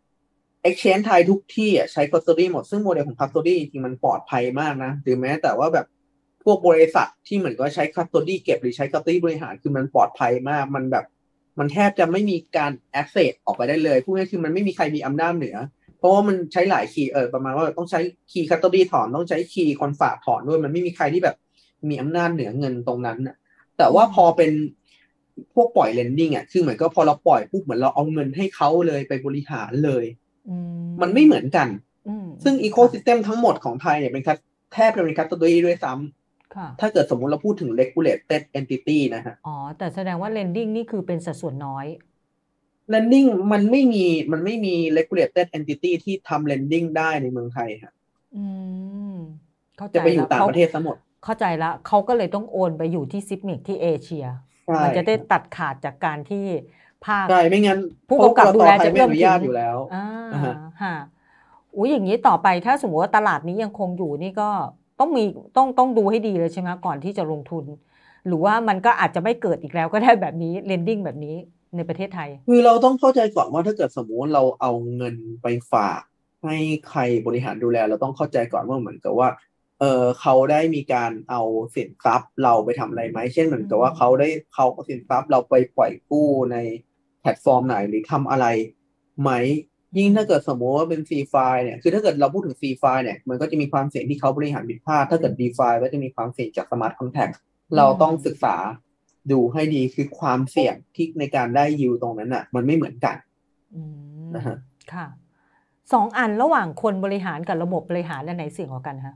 S2: exchange ไทยทุกที่ใช้ custody หมดซึ่งโมเดลของ custody จริงๆมันปลอดภัยมากนะหรือแม้แต่ว่าแบบพวกบริษัทที่เหมือนก็ใช้ custody เก็บหรือใช้ custody บริหารคือมันปลอดภัยมากมันแบบมันแทบจะไม่มีการ access ออกไปได้เลยพูดง่ายๆคือมันไม่มีใครมีอำนาจเหนือเพราะว่ามันใช้หลายคีย์ประมาณว่าต้องใช้คีย์ custody ถอนต้องใช้คีย์คนฝากถอนด้วยมันไม่มีใครที่แบบมีอำนาจเหนือเงินตรงนั้นน่ะแต่ว่าพอเป็นพวกปล่อย lending คือเหมือนก็พอเราปล่อยปุ๊บเหมือนเราเอาเงินให้เขาเลยไปบริหารเลยมันไม่เหมือนกันซึ่งอีโคซิสเต็มทั้งหมดของไทยเนี่ยเป็นแทบจะเป็นคัสโตดี้ด้วยซ้ำถ้าเกิดสมมุติเราพูดถึง regulated entity นะฮะ
S1: แต่แสดงว่า lending นี่คือเป็นสัดส่วนน้อย
S2: lending มันไม่มี regulated entity ที่ทำ lending ได้ในเมืองไทยครับจะไปอยู่ต่างประเทศซะหมด
S1: เข้าใจแล้วเขาก็เลยต้องโอนไปอยู่ที่ซิปมิกที่เอเชียมันจะได้ตัดขาดจากการที่ภาค
S2: ใช่ไม่งั้น
S1: ผู้กำกับดูแลจะเอื้อมถึง
S2: อยู่แล้ว
S1: อย่างนี้ต่อไปถ้าสมมติว่าตลาดนี้ยังคงอยู่นี่ก็ต้องดูให้ดีเลยใช่ไหมก่อนที่จะลงทุนหรือว่ามันก็อาจจะไม่เกิดอีกแล้วก็ได้แบบนี้ lending แบบนี้ในประเทศไทย
S2: คือเราต้องเข้าใจก่อนว่าถ้าเกิดสมมุติเราเอาเงินไปฝากให้ใครบริหารดูแลเราต้องเข้าใจก่อนว่าเหมือนกับว่าเขาได้มีการเอาสินทรัพย์เราไปทำอะไรไหมเช่นเหมือนกับว่าเขาเอาสินทรัพย์เราไปปล่อยกู้ในแพลตฟอร์มไหนหรือทำอะไรไหมยิ่งถ้าเกิดสมมติว่าเป็น C file เนี่ยคือถ้าเกิดเราพูดถึง C file เนี่ยมันก็จะมีความเสี่ยงที่เขาบริหารผิดพลาดถ้าเกิด DeFi ก็จะมีความเสี่ยงจาก Smart Contract เราต้องศึกษาดูให้ดีคือความเสี่ยงที่ในการได้ยิวตรงนั้นมันไม่เหมือนกันนะฮะ
S1: ค่ะ2 อันระหว่างคนบริหารกับระบบบริหารอันไหนเสี่ยงกว่ากันคะ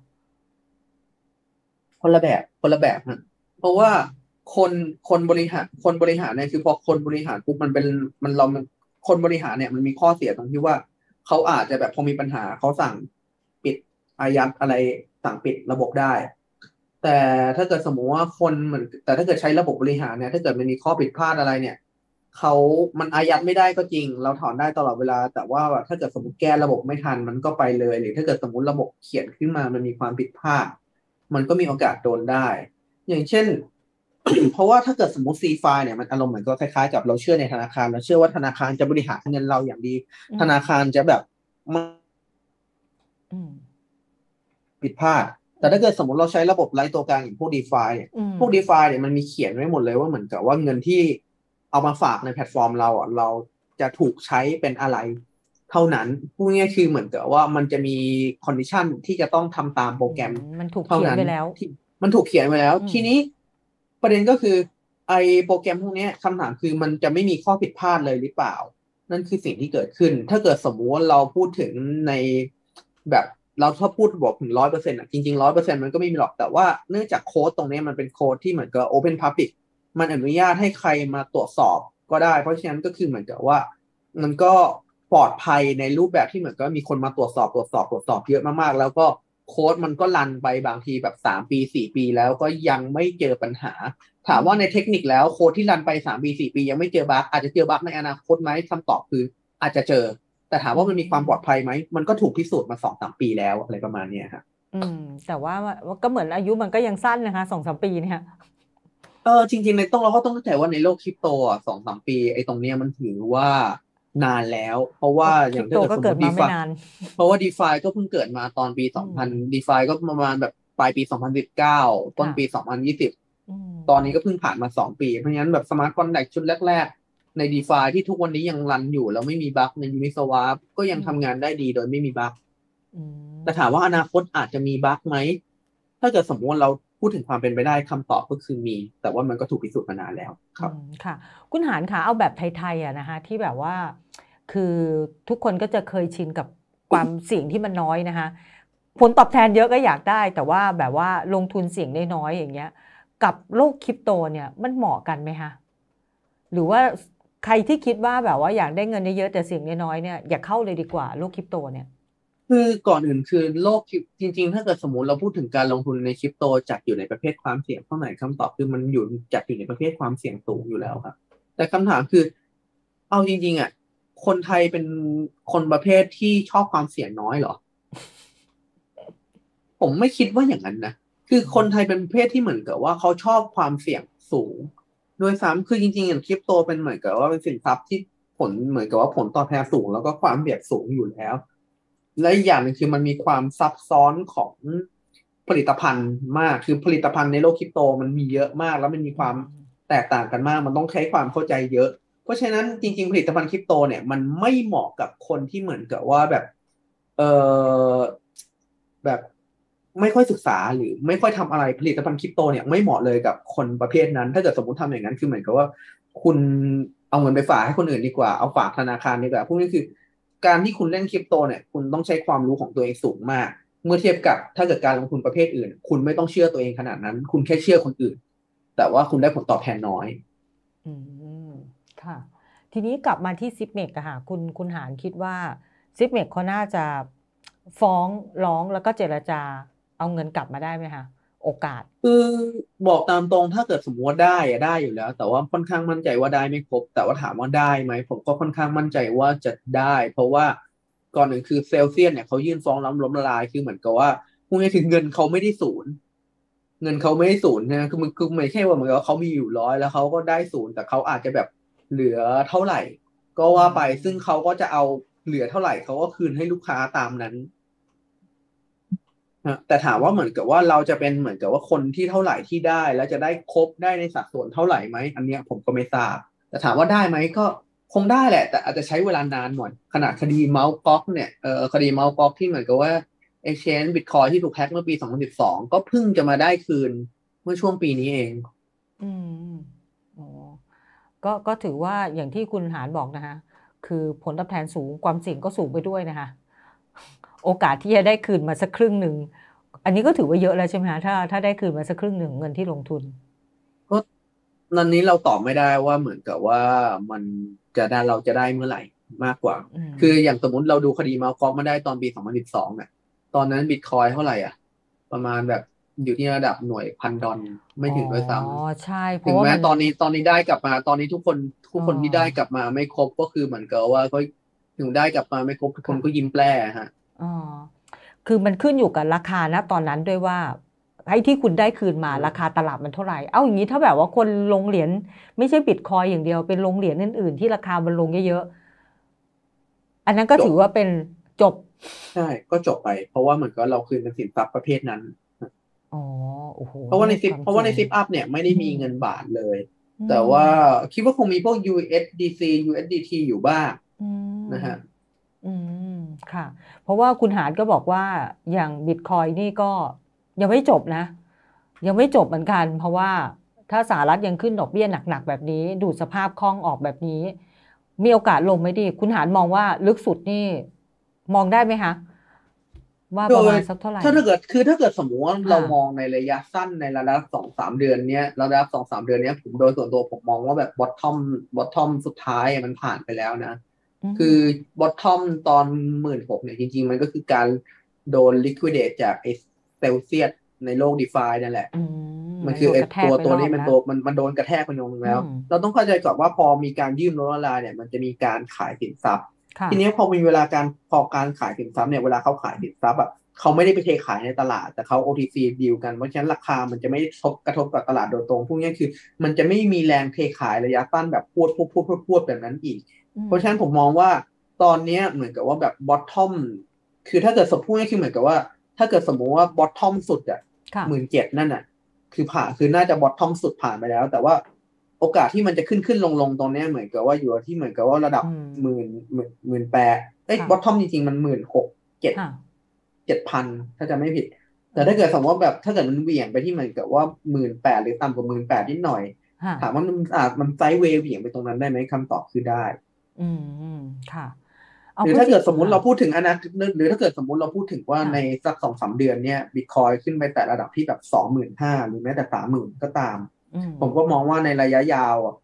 S2: คนละแบบฮะเพราะว่าคนบริหารเนี่ยคือพอคนบริหารปุ๊บคนบริหารเนี่ยมันมีข้อเสียตรงที่ว่าเขาอาจจะแบบพอมีปัญหาเขาสั่งปิดอายัดอะไรสั่งปิดระบบได้แต่ถ้าเกิดสมมติว่าแต่ถ้าเกิดใช้ระบบบริหารเนี่ยถ้าเกิดมันมีข้อผิดพลาดอะไรเนี่ยมันอายัดไม่ได้ก็จริงเราถอนได้ตลอดเวลาแต่ว่าถ้าเกิดสมมติแก้ระบบไม่ทันมันก็ไปเลยหรือถ้าเกิดสมมติระบบเขียนขึ้นมามันมีความผิดพลาดมันก็มีโอกาสโดนได้อย่างเช่น เพราะว่าถ้าเกิดสมมติ C file เนี่ยมันอารมณ์เหมือนก็คล้ายๆกับเราเชื่อในธนาคารเราเชื่อว่าธนาคารจะบริหารเงินเราอย่างดีธนาคารจะแบบผิดพลาดแต่ถ้าเกิดสมมติเราใช้ระบบไร้ตัวกลางอย่างพวก DeFi เนี่ยพวก DeFi เนี่ยมันมีเขียนไว้หมดเลยว่าเหมือนกับว่าเงินที่เอามาฝากในแพลตฟอร์มเราจะถูกใช้เป็นอะไรเท่านั้นพูดง่ายๆคือเหมือนกับว่ามันจะมีคอนดิชันที่จะต้องทำตามโปรแกรม
S1: มันถูกเขียนไว้แล้ว
S2: มันถูกเขียนไว้แล้วทีนี้ประเด็นก็คือไอโปรแกรมพวกนี้คำถามคือมันจะไม่มีข้อผิดพลาดเลยหรือเปล่านั่นคือสิ่งที่เกิดขึ้นถ้าเกิดสมมุติว่าเราพูดถึงในแบบเราถ้าพูดบอกถึง100%จริงๆ100%มันก็ไม่มีหรอกแต่ว่าเนื่องจากโค้ดตรงนี้มันเป็นโค้ดที่เหมือนกับ Open Public มันอนุญาตให้ใครมาตรวจสอบก็ได้เพราะฉะนั้นก็คือเหมือนกับว่ามันก็ปลอดภัยในรูปแบบที่เหมือนก็มีคนมาตรวจสอบเยอะมากๆแล้วก็โค้ดมันก็รันไปบางทีแบบ3 ปี 4 ปีแล้วก็ยังไม่เจอปัญหาถามว่าในเทคนิคแล้วโค้ดที่รันไป3 ปี 4 ปียังไม่เจอบั๊กอาจจะเจอบั๊กในอนาคตไหมคำตอบคืออาจจะเจอแต่ถามว่ามันมีความปลอดภัยไหมมันก็ถูกพิสูจน์มา2-3 ปีแล้วอะไรประมาณเนี้ยครับ
S1: แต่ว่าก็เหมือนอายุมันก็ยังสั้นนะคะ2-3 ปีเนี่ย
S2: จริงๆเราก็ต้องเข้าใจว่าในโลกคริปโตอ่ะ2-3 ปีไอ้ตรงเนี้ยมันถือว่านานแล้วเพราะว่า
S1: ค
S2: อย่าง
S1: ริปโตก็เกิด
S2: ถ้าเกิดสมมติ
S1: มาไม่นาน
S2: เพราะว่า DeFi ก็เพิ่งเกิดมาตอนปี
S1: อืม
S2: DeFi ก็ประมาณแบบปลายปี2019ต้น
S1: ค่ะ
S2: ปี2020
S1: อืม
S2: ตอนนี้ก็เพิ่งผ่านมา2 ปีเพราะฉะนั้นแบบสมาร์ทคอนแท็กชุดแรกๆใน DeFi ที่ทุกวันนี้ยังรันอยู่แล้วไม่มีบั๊กใน Uniswap ก็ยัง
S1: อืม
S2: ทำงานได้ดีโดยไม่มีบั๊ก
S1: อื
S2: แต่
S1: ม
S2: ถามว่าอนาคตอาจจะมีบั๊กไหม ถ้าเกิดสมมติว่าเราพูดถึงความเป็นไปได้คำตอบก็คือมี แต่ว่ามันก็ถูกพิสูจน์มานานแล้วครับ
S1: ค่ะคุณหารคะเอาแบบไทยๆอะนะคะที่แบบว่าคือทุกคนก็จะเคยชินกับความเสี่ยงที่มันน้อยนะคะผลตอบแทนเยอะก็อยากได้แต่ว่าแบบว่าลงทุนเสี่ยงได้น้อยอย่างเงี้ยกับโลกคริปโตเนี่ยมันเหมาะกันไหมคะหรือว่าใครที่คิดว่าแบบว่าอยากได้เงินเยอะๆแต่เสี่ยงน้อยๆเนี่ยอย่าเข้าเลยดีกว่าโลกคริปโตเนี่ย
S2: คือก่อนอื่นคือโลกคริปจริงๆถ้าเกิดสมมติเราพูดถึงการลงทุนในคริปโตจัดอยู่ในประเภทความเสี่ยงเท่าไหร่คำตอบคือมันจัดอยู่ในประเภทความเสี่ยงสูงอยู่แล้วครับแต่คำถามคือเอาจริงๆอ่ะคนไทยเป็นคนประเภทที่ชอบความเสี่ยงน้อยเหรอ ผมไม่คิดว่าอย่างนั้นนะคือคนไทยเป็นประเภทที่เหมือนกับว่าเขาชอบความเสี่ยงสูงโดยซ้ำคือจริงๆอย่างคริปโตเป็นเหมือนกับว่าเป็นสินทรัพย์ที่ผลเหมือนกับว่าผลตอบแทนสูงแล้วก็ความเสี่ยงสูงอยู่แล้วและอีกอย่างหนึงคือมันมีความซับซ้อนของผลิตภัณฑ์มากคือผลิตภัณฑ์ในโลกคริปโตมันมีเยอะมากแล้วมันมีความแตกต่างกันมากมันต้องใช้ความเข้าใจเยอะเพราะฉะนั้นจริงๆผลิตภัณฑ์คริปโตเนี่ยมันไม่เหมาะกับคนที่เหมือนกับว่าแบบเออแบบไม่ค่อยศึกษาหรือไม่ค่อยทำอะไรผลิตภัณฑ์คริปโตเนี่ยไม่เหมาะเลยกับคนประเภทนั้นถ้าเกิดสมมติทำอย่างนั้นคือเหมือนกับว่าคุณเอาเงินไปฝากให้คนอื่นดีกว่าเอาฝากธนาคารดีกว่าพวกนี้คือการที่คุณเล่นคริปโตเนี่ยคุณต้องใช้ความรู้ของตัวเองสูงมากเมื่อเทียบกับถ้าเกิดการลงทุนประเภทอื่นคุณไม่ต้องเชื่อตัวเองขนาดนั้นคุณแค่เชื่อคนอื่นแต่ว่าคุณได้ผลตอบแทนน้อย
S1: อืมค่ะทีนี้กลับมาที่ซิปเมกอะค่ะคุณหารคิดว่าซิปเมกเขาน่าจะฟ้องร้องแล้วก็เจรจาเอาเงินกลับมาได้ไหมคะโอกาส
S2: คือบอกตามตรงถ้าเกิดสมมติว่าได้อะได้อยู่แล้วแต่ว่าค่อนข้างมั่นใจว่าได้ไม่ครบแต่ว่าถามว่าได้ไหมผมก็ค่อนข้างมั่นใจว่าจะได้เพราะว่าก่อนหนึ่งคือเซลเซียนเนี่ยเขายื่นฟ้องล้มละลายคือเหมือนกับว่าพูดง่ายๆคือเงินเขาไม่ได้ศูนย์เงินเขาไม่ได้ศูนย์นะคือไม่ใช่ว่าเหมือนกับว่าเขามีอยู่100แล้วเขาก็ได้ศูนย์แต่เขาอาจจะแบบเหลือเท่าไหร่ก็
S1: อื
S2: ว่าไปซึ่ง
S1: ม
S2: เขาก็จะเอาเหลือเท่าไหร่เขาก็คืนให้ลูกค้าตามนั้น ฮะแต่ถามว่าเหมือนกับว่าเราจะเป็นเหมือนกับว่าคนที่เท่าไหร่ที่ได้แล้วจะได้ครบได้ในสัดส่วนเท่าไหร่ไหมอันเนี้ยผมก็ไม่ทราบแต่ถามว่าได้ไหมก็คงได้แหละแต่อาจจะใช้เวลานานหน่อยขนาดคดีเมาส์ก๊อกเนี่ยคดีเมาส์ก๊อกที่เหมือนกับว่า Exchange Bitcoin ที่ถูกแฮ็กเมื่อปี2012ก็เพิ่งจะมาได้คืนเมื่อช่วงปีนี้เอง
S1: อืมอ๋อก็ถือว่าอย่างที่คุณหารบอกนะคะคือผลตอบแทนสูงความเสี่ยงก็สูงไปด้วยนะคะโอกาสที่จะได้คืนมาสักครึ่งหนึ่งอันนี้ก็ถือว่าเยอะแล้วใช่ไหมคะถ้าได้คืนมาสักครึ่งหนึ่งเงินที่ลงทุน
S2: ก็นันนี้เราตอบไม่ได้ว่าเหมือนกับว่ามันเราจะได้เมื่อไหร่มากกว่า
S1: อืม
S2: คืออย่างสมมติเราดูคดีเมาคอมมาได้ตอนปี2012เนี่ยตอนนั้นบิตคอยเท่าไหร่อ่ะประมาณแบบอยู่ที่ระดับหน่วย1,000 ดอลไม่
S1: อ๋อ
S2: ถึงด้วยซ้
S1: ใช่
S2: ำถึง
S1: เพราะว่ามัน
S2: แม้ตอนนี้ได้กลับมาตอนนี้ทุ
S1: อ๋อ
S2: กคนที่ได้กลับมาไม่ครบก็คือเหมือนกับว่าก็ถึงได้กลับมาไม่ครบทุกคน
S1: ค่ะ
S2: ก็ยิ้มแปร่ฮะ
S1: อ๋อคือมันขึ้นอยู่กับราคาณตอนนั้นด้วยว่าไอ้ที่คุณได้คืนมา
S2: อืม
S1: ราคาตลาดมันเท่าไหร่เอาอย่างนี้ถ้าแบบว่าคนลงเหรียญไม่ใช่บิตคอยอย่างเดียวเป็นลงเหรียญอื่นๆที่ราคามันลงเยอะๆอันนั้นก็
S2: จบ
S1: ถือว่าเป็นจบ
S2: ใช่ก็จบไปเพราะว่าเหมือนกับเราคืนเป็นสินทรัพย์ประเภทนั้น
S1: อ๋อโอ้โห
S2: เพราะว่า
S1: นี่ความเสี่ยง
S2: ในซิปอัพเนี่ยไม่ได้
S1: อืม
S2: มีเงินบาทเลย
S1: อื
S2: แต่
S1: ม
S2: ว่าคิดว่าคงมีพวก USDC USDT อสดีทีอยู่บ้าง
S1: อืม
S2: นะฮะ
S1: อืมค่ะเพราะว่าคุณหารก็บอกว่าอย่างบิตคอยนี่ก็ยังไม่จบนะยังไม่จบเหมือนกันเพราะว่าถ้าสหรัฐยังขึ้นดอกเบี้ยหนักๆแบบนี้ดูดสภาพคล่องออกแบบนี้มีโอกาสลงไหมดีคุณหารมองว่าลึกสุดนี่มองได้ไหมคะว่า
S2: โดย
S1: ประมาณสักเท่าไหร่
S2: ถ้าเกิดสมมติว่าเรา
S1: ค่ะ
S2: มองในระยะสั้นในระดับ2-3 เดือนเนี้ยระดับ2-3 เดือนเนี้ยผมโดยส่วนตัวผมมองว่าแบบบอททอมสุดท้ายมันผ่านไปแล้วนะ
S1: อืม
S2: คือบอททอมตอน16,000เนี่ยจริงๆมันก็คือการโดน liquidate จากไอ้เซลเซียสในโลก DeFi นั่นแหละ
S1: อืม
S2: มัน
S1: มัน
S2: คือไอ้
S1: โดนกระแทกไป
S2: ตัวนี้
S1: รอบแล้ว
S2: มันโดนกระแทกไปลง
S1: อื
S2: แล้ว
S1: ม
S2: เราต้องเข้าใจก่อนว่าพอมีการยื่นล้มละลายเนี่ยมันจะมีการขายสินทรัพย์
S1: ค่ะ
S2: ทีนี้พอมีเวลาพอการขายสินทรัพย์เนี่ยเวลาเขาขายสินทรัพย์อ่ะเขาไม่ได้ไปเทขายในตลาดแต่เขา OTC ดีลกันเพราะฉะนั้นราคามันจะไม่กระทบกับตลาดโดยตรงพวกนี้คือมันจะไม่มีแรงเทขายระยะสั้นแบบพรวดแบบนั้นอีก
S1: อืม
S2: เพราะฉะนั้นผมมองว่าตอนนี้เหมือนกับว่าแบบ bottom คือถ้าเกิดสมมติคือเหมือนกับว่าถ้าเกิดสมมุติว่า bottom สุดอ่ะ
S1: ค่ะ
S2: 17,000นั่นน่ะคือผ่านคือน่าจะ bottom สุดผ่านไปแล้วแต่ว่าโอกาสที่มันจะขึ้นลงตรงนี้เหมือนกับว่าอยู่ที่เหมือนกับว่าระดับ
S1: อืม
S2: 18,000
S1: ค่ะ
S2: bottom จริงๆมัน16,000
S1: ค่ะ
S2: 7,000ถ้าจะไม่ผิด
S1: อืม
S2: แต่ถ้าเกิดสมมติว่าแบบถ้าเกิดมันเหวี่ยงไปที่เหมือนกับว่า18,000หรือต่ำกว่า18,000นิดหน่อย
S1: ค่ะ
S2: ถามว่ามันไซด์เวย์เหวี่ยงไปตรงนั้นได้ไหมคำตอบคือได้
S1: อืมค่ะเอา
S2: หรือถ้า
S1: พูดจริง
S2: เกิดสมมุติ
S1: ค่ะ
S2: เราพูดถึงอนาคตหรือถ้าเกิดสมมุติเราพูดถึงว่า
S1: ค่ะ
S2: ในสัก2-3 เดือนเนี่ยบิตคอยขึ้นไปแต่ระดับที่แบบ25,000หรือแม้แต่30,000ก็ตาม
S1: อืม
S2: ผมก็มองว่าในระยะยาวอ่ะ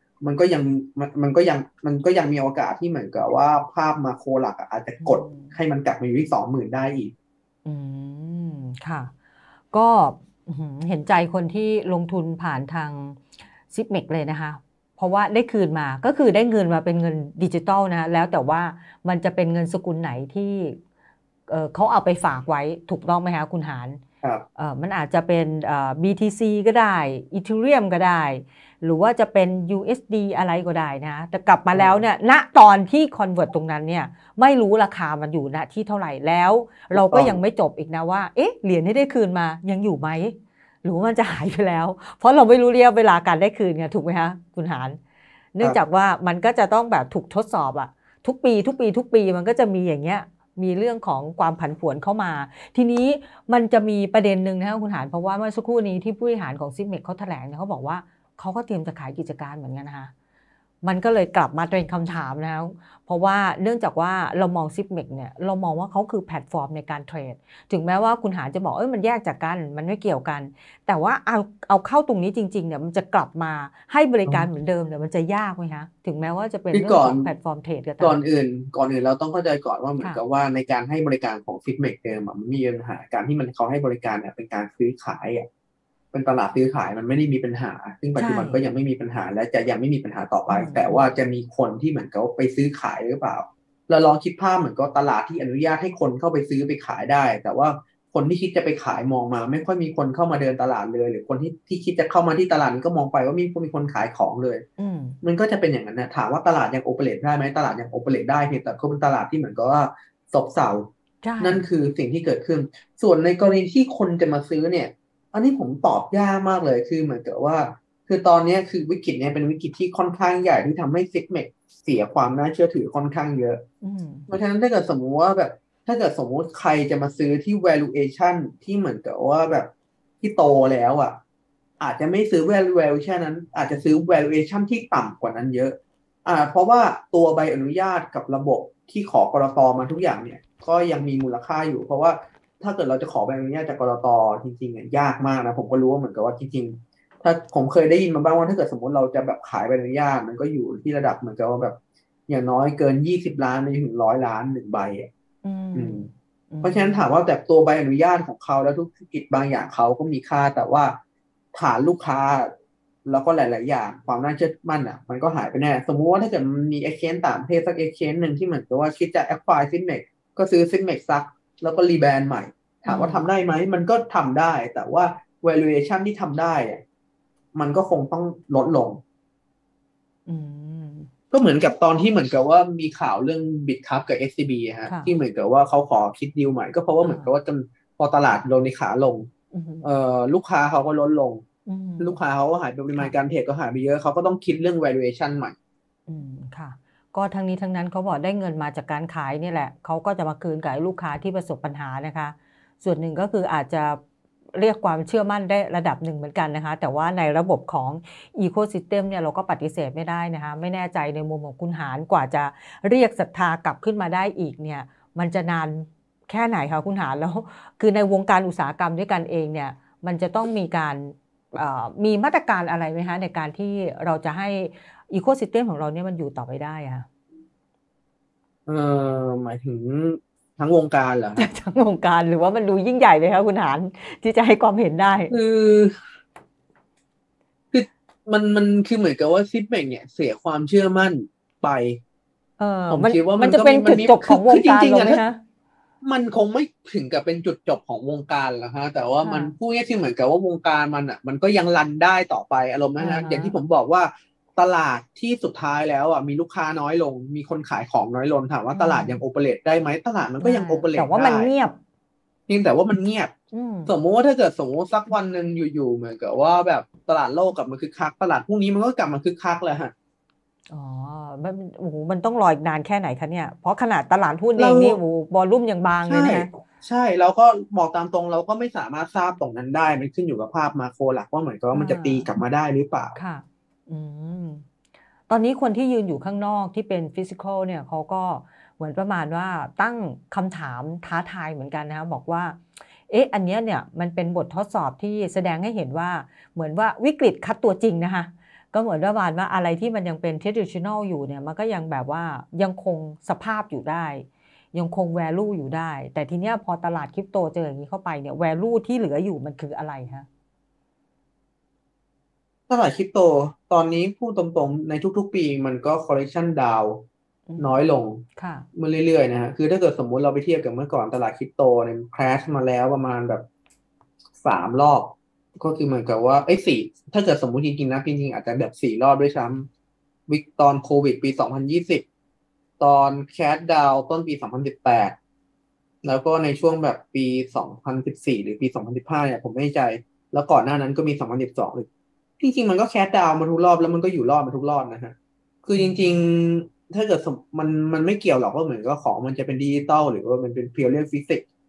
S2: มันก็ยังมีโอกาสที่เหมือนกับว่าภาพมาโครหลักอะอาจจะ
S1: อื
S2: กด
S1: ม
S2: ให้มันกลับมาอยู่ที่20,000ได้อีก
S1: อืมค่ะก็เห็นใจคนที่ลงทุนผ่านทางซิปเมกเลยนะคะเพราะว่าได้คืนมาก็คือได้เงินมาเป็นเงินดิจิตอลนะแล้วแต่ว่ามันจะเป็นเงินสกุลไหนที่เขาเอาไปฝากไว้ถูกต้องไหมคะคุณหาร
S2: ครับ
S1: มันอาจจะเป็นBTC ก็ได้ Ethereum ก็ได้ หรือว่าจะเป็น USD อะไรก็ได้นะแต่กลับมาแล้วเนี่ยณตอนที่ convert ตรงนั้นเนี่ยไม่รู้ราคามันอยู่ณที่เท่าไหร่แล้วเราก็
S2: ถูกต้อง
S1: ยังไม่จบอีกนะว่าเอ๊ะเหรียญที่ได้คืนมายังอยู่ไหมหรือว่ามันจะหายไปแล้วเพราะเราไม่รู้ระยะเวลาการได้คืนไงถูกไหมคะคุณหาร
S2: ค
S1: เนื่องจาก
S2: รับ
S1: ว่ามันก็จะต้องแบบถูกทดสอบอะทุกปีมันก็จะมีอย่างเงี้ยมีเรื่องของความผันผวนเข้ามาทีนี้มันจะมีประเด็นหนึ่งนะคะคุณหารเพราะว่าเมื่อสักครู่นี้ที่ผู้บริหารของซิเมกเขาแถลงเนี่ยเขาบอกว่า เขาก็เตรียมจะขายกิจการเหมือนกันนะคะมันก็เลยกลับมาเป็นคำถามนะเพราะว่าเนื่องจากว่าเรามองซิปเมกเนี่ยเรามองว่าเขาคือแพลตฟอร์มในการเทรดถึงแม้ว่าคุณหาจะบอกมันแยกจากกันมันไม่เกี่ยวกันแต่ว่าเอาเข้าตรงนี้จริงๆเนี่ยมันจะกลับมาให้บริการเหมือนเดิมเนี่ยมันจะยากไหมคะถึงแม้ว่าจะเป็น
S2: คือ
S1: เรื่องของแพลตฟอร์มเทรดก็ตาม
S2: ก่อนอื่นเราต้องเข้าใจก่อนว่าเหมือน
S1: ค่ะ
S2: กับว่าในการให้บริการของฟิตเมกเดิมอะมันมีปัญหาการที่เขาให้บริการเนี่ยเป็นการซื้อขายอ่ะเป็นตลาดซื้อขายมันไม่ได้มีปัญหาซึ่งปัจ
S1: ใช่
S2: จุบันก็ยังไม่มีปัญหาและจะยังไม่มีปัญหาต่อไป
S1: อืม
S2: แต่
S1: อืม
S2: ว่าจะมีคนที่เหมือนกับไปซื้อขายหรือเปล่าเราลองคิดภาพเหมือนกับตลาดที่อนุญาตให้คนเข้าไปซื้อไปขายได้แต่ว่าคนที่คิดจะไปขายมองมาไม่ค่อยมีคนเข้ามาเดินตลาดเลยหรือคนที่คิดจะเข้ามาที่ตลาดนี้ก็มองไปว่ามีคนขายของเลย
S1: อืม
S2: มันก็จะเป็นอย่างนั้นนะถามว่าตลาดยังโอเปเรตได้ไหมตลาดยังโอเปเรตได้เพียงแต่ก็เป็นตลาดที่เหมือนกับว่าซบเซา
S1: ใช่
S2: นั่นคือสิ่งที่เกิดขึ้นส่วนในกรณีที่คนจะมาซื้อเนี่ยอันนี้ผมตอบยากมากเลยคือเหมือนกับว่าคือตอนนี้คือวิกฤตเนี่ยเป็นวิกฤตที่ค่อนข้างใหญ่ที่ทำให้ซิกเมกเสียความน่าเชื่อถือค่อนข้างเยอะ
S1: อืม
S2: เพราะฉะนั้นถ้าเกิดสมมุติว่าแบบถ้าเกิดสมมุติใครจะมาซื้อที่ valuation ที่เหมือนกับว่าแบบที่โตแล้วอ่ะ อาจจะไม่ซื้อ valuation นั้นอาจจะซื้อ valuation ที่ต่ำกว่านั้นเยอะเพราะว่าตัวใบอนุญาตกับระบบที่ขอกรตมาทุกอย่างเนี่ยก็ยังมีมูลค่าอยู่เพราะว่าถ้าเกิดเราจะขอใบอนุญาตจากกรตจริงๆเนี่ยยากมากนะผมก็รู้ว่าเหมือนกับว่าจริงๆถ้าผมเคยได้ยินมาบ้างว่าถ้าเกิดสมมติเราจะแบบขายใบอนุญาตมันก็อยู่ที่ระดับเหมือนกับว่าแบบอย่างน้อยเกิน20 ล้านไปถึง100 ล้าน1 ใบอ่ะ
S1: อืม
S2: อืม
S1: อื
S2: เพราะฉะนั้นถาม
S1: ม
S2: ว่าแต่ตัวใบอนุญาตของเขาแล้วธุรกิจบางอย่างเขาก็มีค่าแต่ว่าฐานลูกค้าแล้วก็หลายๆอย่างความน่าเชื่อมั่นอ่ะมันก็หายไปแน่สมมุติว่าถ้าเกิดมันมี exchange ต่างประเทศสัก exchange หนึ่งที่เหมือนกับว่าคิดจะ acquire Sigmex ก็ซื้อ Sigmex ซักแล้วก็รีแบรนด์ใหม่ถามว่าทำได้ไหมมันก็ทำได้แต่ว่า valuation ที่ทำได้อะมันก็คงต้องลดลง
S1: อืม
S2: ก็เหมือนกับตอนที่เหมือนกับว่ามีข่าวเรื่องบิตคัพกับ SCB ฮะ
S1: ค่ะ
S2: ที่เหมือนกับว่าเขาขอคิดดีลใหม่ก็เพราะว่าเหมือนกับว่าจนพอตลาดลงในขาลง
S1: อืม
S2: ลูกค้าเขาก็ลดลง
S1: อืม
S2: ลูกค้าเขาก็หายไปปริมา
S1: ค่ะ
S2: ณการเทรดก็หายไปเยอะเขาก็ต้องคิดเรื่อง valuation ใหม่
S1: อืมค่ะก็ทั้งนี้ทั้งนั้นเขาบอกได้เงินมาจากการขายนี่แหละเขาก็จะมาคืนกับลูกค้าที่ประสบปัญหานะคะส่วนหนึ่งก็คืออาจจะเรียกความเชื่อมั่นได้ระดับหนึ่งเหมือนกันนะคะแต่ว่าในระบบของ Ecosystem เนี่ยเราก็ปฏิเสธไม่ได้นะคะไม่แน่ใจในมุมของคุณหารกว่าจะเรียกศรัทธากลับขึ้นมาได้อีกเนี่ยมันจะนานแค่ไหนคะคุณหารแล้วคือในวงการอุตสาหกรรมด้วยกันเองเนี่ยมันจะต้องมีการมีมาตรการอะไรไหมคะในการที่เราจะให้ อีโคซิสเต็มของเราเนี่ยมันอยู่ต่อไปได้อะ
S2: หมายถึงทั้งวงการเหรอฮะ
S1: ทั้งวงการหรือว่ามันดูยิ่งใหญ่ไหมคะคุณหารที่จะให้ความเห็นได้
S2: คือมันคือเหมือนกับว่าซิปเมกเนี่ยเสียความเชื่อมั่นไป
S1: เออ
S2: ผม
S1: มัน
S2: คิดว่า
S1: มันจะเป็นจุดจบของว
S2: คือจ
S1: งการ
S2: ริงๆอ่ะถ้า
S1: เราไหมคะ
S2: มันคงไม่ถึงกับเป็นจุดจบของวงการหรอกฮะแต่ว่ามันพู
S1: ค่ะ
S2: ดง่ายๆคือเหมือนกับว่าวงการมันอ่ะมันก็ยังรันได้ต่อไปอารมณ์นะฮะอ
S1: อ่าฮะ
S2: ย่างที่ผมบอกว่าตลาดที่สุดท้ายแล้วอ่ะมีลูกค้าน้อยลงมีคนขายของน้อยลงถามว่า
S1: อื
S2: ตลาดยังโอ
S1: ม
S2: เปเรตได้ไหมตลาดมันก็
S1: ได้
S2: ยังโอเปเร
S1: แต่ว่ามัน
S2: ตได้
S1: เงียบ
S2: เพียงแต่ว่ามันเงียบ
S1: อืม
S2: สมมุติว่าถ้าเกิดสมมติสักวันหนึ่งอยู่ๆเหมือนกับว่าแบบตลาดโลกกลับมาคึกคักตลาดพวกนี้มันก็กลับมาคึกคักแล้วฮะ
S1: อ๋อมันโอ้โหมันต้องรออีกนานแค่ไหนคะเนี่ยเพราะขนาดตลาดหุ้นเอ
S2: เรา
S1: งนี่โอ้โหวอลลุ่มยังบางเลย
S2: ใช่
S1: นะคะ
S2: ใช่เราก็บอกตามตรงเราก็ไม่สามารถทราบตรงนั้นได้มันขึ้นอยู่กับภาพมาโครหลักว่าเหมือนกับว่า
S1: อ่
S2: มันจะตีกลับ
S1: า
S2: มาได้หรือเปล่า
S1: ค่ะอืม ตอนนี้คนที่ยืนอยู่ข้างนอกที่เป็นฟิสิกอลเนี่ยเขาก็เหมือนประมาณว่าตั้งคำถามท้าทายเหมือนกันนะคะบอกว่าเอ๊ะอันเนี้ยเนี่ยมันเป็นบททดสอบที่แสดงให้เห็นว่าเหมือนว่าวิกฤตคัดตัวจริงนะคะก็เหมือนประมาณว่าอะไรที่มันยังเป็น traditional อยู่เนี่ยมันก็ยังแบบว่ายังคงสภาพอยู่ได้ยังคง value อยู่ได้แต่ทีเนี้ยพอตลาดคริปโตเจออย่างนี้เข้าไปเนี่ย value ที่เหลืออยู่มันคืออะไรคะ
S2: ตลาดคริปโตตอนนี้พูดตรงๆในทุกๆปีมันก็ correction down
S1: อืม
S2: น้อยลง
S1: ค่ะ
S2: มาเรื่อยๆนะฮะคือถ้าเกิดสมมุติเราไปเทียบกับเมื่อก่อนตลาดคริปโตเนี่ย crash มาแล้วประมาณแบบ3 รอบก็คือเหมือนกับว่าสี่ถ้าเกิดสมมุติจริงๆนะจริงๆอาจจะแบบ4 รอบด้วยซ้ำวิกตอนโควิดปี2020ตอนแค d ดาวต้นปี2018แล้วก็ในช่วงแบบปี2014หรือปี2015เนี่ยผมไม่แน่ใจแล้วก่อนหน้านั้นก็มี2012อีก จริงๆมันก็แคสดาวน์มาทุกรอบแล้วมันก็อยู่รอดมาทุกรอบนะฮะคือ
S1: อื
S2: จริง
S1: ม
S2: ๆถ้าเกิดมันไม่เกี่ยวหรอกว่าเหมือนก็ของมันจะเป็นดิจิตอลหรือว่ามันเป็นเพียวเรียลฟิสิกส์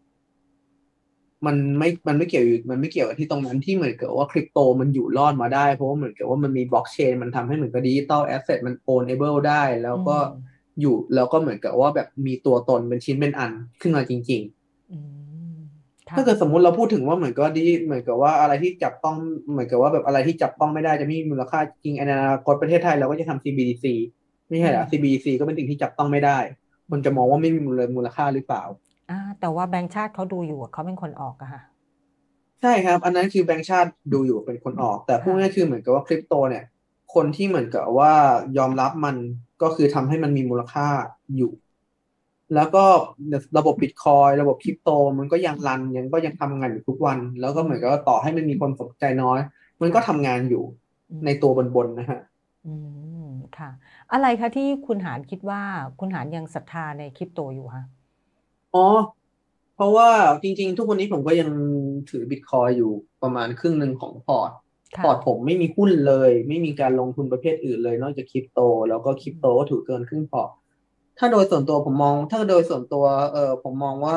S2: มันไม่เกี่ยวกับที่ตรงนั้นที่เหมือนกับว่าคริปโตมันอยู่รอดมาได้เพราะว่าเหมือนกับว่ามันมีบล็อกเชนมันทำให้เหมือนกับดิจิตอลแอสเซทมันโอนเอเบิลได้แล้วก็
S1: อืม
S2: อยู่แล้วก็เหมือนกับว่าแบบมีตัวตนเป็นชิ้นเป็นอันขึ้นมาจริงๆ
S1: อืมค่ะ
S2: ถ้าเกิดสมมุติเราพูดถึงว่าเหมือนกับว่าเหมือนกับว่าอะไรที่จับต้องเหมือนกับว่าแบบอะไรที่จับต้องไม่ได้จะไม่มีมูลค่าจริงในอนาคตประเทศไทยเราก็จะทำ CBDC ไม่
S1: อื
S2: ใช่เหรอ
S1: ม
S2: CBDC ก็เป็นสิ่งที่จับต้องไม่ได้
S1: อื
S2: คนจะมองว่า
S1: ม
S2: ไม่มีมูลค่าหรือเปล่า
S1: แต่ว่าแบงก์ชาติเขาดูอยู่อะเขาเป็นคนออกอะค่ะ
S2: ใช่ครับอันนั้นคือแบงก์ชาติดูอยู่เป็นคนออกแต่พูด
S1: ค่ะ
S2: ง่ายๆคือเหมือนกับว่าคริปโตเนี่ยคนที่เหมือนกับว่ายอมรับมันก็คือทำให้มันมีมูลค่าอยู่แล้วก็ระบบบิตคอยระบบคริปโตมันก็ยังรันก็ยังทำงานอยู่ทุกวันแล้วก็
S1: อืม
S2: เหมือนกับว่าต่อให้มันมีคนสนใจน้อยมันก็
S1: ค่ะ
S2: ทำงานอยู่
S1: อืม
S2: ในตัวบนๆนะฮะ
S1: อืมค่ะอะไรคะที่คุณหารคิดว่าคุณหารยังศรัทธาในคริปโตอยู่คะ
S2: อ๋อเพราะว่าจริงๆทุกวันนี้ผมก็ยังถือบิตคอยอยู่ประมาณครึ่งหนึ่งของพอร์ตผม
S1: ค่ะ
S2: ไม่มีหุ้นเลยไม่มีการลงทุนประเภทอื่นเลยนอกจากคริปโตแล้วก็ค
S1: อืม
S2: ริปโตก็ถือเกินครึ่งพอร์ตถ้าโดยส่วนตัวผมมองว่า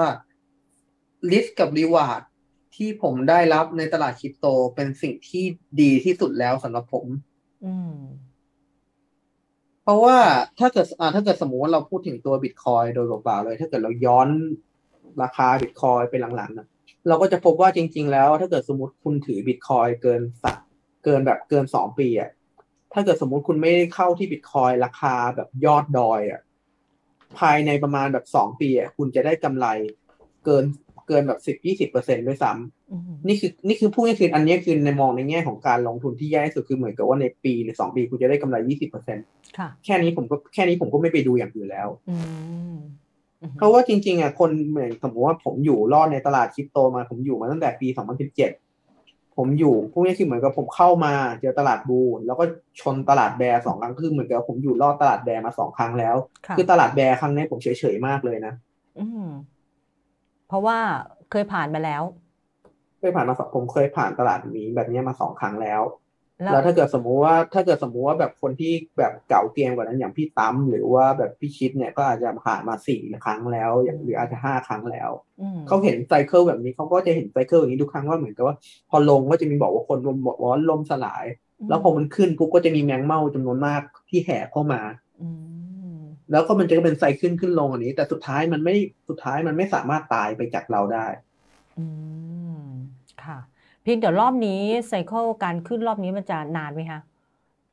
S2: risk กับ reward ที่ผมได้รับในตลาดคริปโตเป็นสิ่งที่ดีที่สุดแล้วสำหรับผม
S1: อืม
S2: เพราะว่า
S1: ค่ะ
S2: ถ้าเกิดสมมุติว่าเราพูดถึงตัวบิตคอยโดยเปล่าๆเลยถ้าเกิดเราย้อนราคาบิตคอยไปหลังๆนะเราก็จะพบว่าจริงๆแล้วถ้าเกิดสมมติคุณถือบิตคอยเกิน2 ปีอ่ะถ้าเกิดสมมุติคุณไม่ได้เข้าที่บิตคอยราคาแบบยอดดอยอ่ะภายในประมาณแบบ2 ปีอ่ะคุณจะได้กำไรเกินเกินแบบ10-20%ด้วยซ้
S1: อืม
S2: ำนี่คือพูดง่ายๆคืออันนี้คือในมองในแง่ของการลงทุนที่แย่ที่สุดคือเหมือนกับว่าในปีหรือ2 ปีคุณจะได้กำไร20%
S1: ค่ะ
S2: แค่นี้ผมก็ไม่ไปดูอย่างอื่นแล้ว
S1: อืมอืม
S2: เพราะว่าจริงๆอ่ะคนเหมือนสมมติว่าผมอยู่รอดในตลาดคริปโตมาผมอยู่มาตั้งแต่ปี2017ผมอยู่พวกนี้คือเหมือนกับผมเข้ามาเจอตลาดบูลแล้วก็ชนตลาดแบร์2 ครั้งคือเหมือนกับผมอยู่รอดตลาดแบร์มา2 ครั้งแล้ว
S1: ค่ะ
S2: คือตลาดแบร์ครั้งนี้ผมเฉยๆมากเลยนะ
S1: อืมเพราะว่าเคยผ่านมาแล้ว
S2: ผมเคยผ่านตลาดนี้แบบนี้มา2 ครั้งแล้ว
S1: แล้ว
S2: แล้วถ้าเกิดสมมุติว่าแบบคนที่แบบเก่าเกมกว่านั้นอย่างพี่ตั้มหรือว่าแบบพี่ชิดเนี่ยก็อาจจะผ่านมา4 ครั้งแล้ว
S1: อื
S2: หรืออาจจะ5 ครั้งแล้ว
S1: อืม
S2: เขาเห็นไซเคิลแบบนี้เขาก็จะเห็นไซเคิลอย่างนี้ทุกครั้งว่าเหมือนกับว่าพอลงก็จะมีบอกว่าคนบอกว่าล่มสลาย
S1: อืม
S2: แล้วพอมันขึ้นปุ๊บก็จะมีแมงเม่าจำนวนมากที่แห่เข้ามา
S1: อืม
S2: แล้วก็มันจะเป็นไซเคิลขึ้นลงอันนี้แต่สุดท้ายมันไม่สามารถตายไปจากเราได้
S1: อืมค่ะเพียงแต่รอบนี้ไซเคิลการขึ้นรอบนี้มันจะนานไหมคะ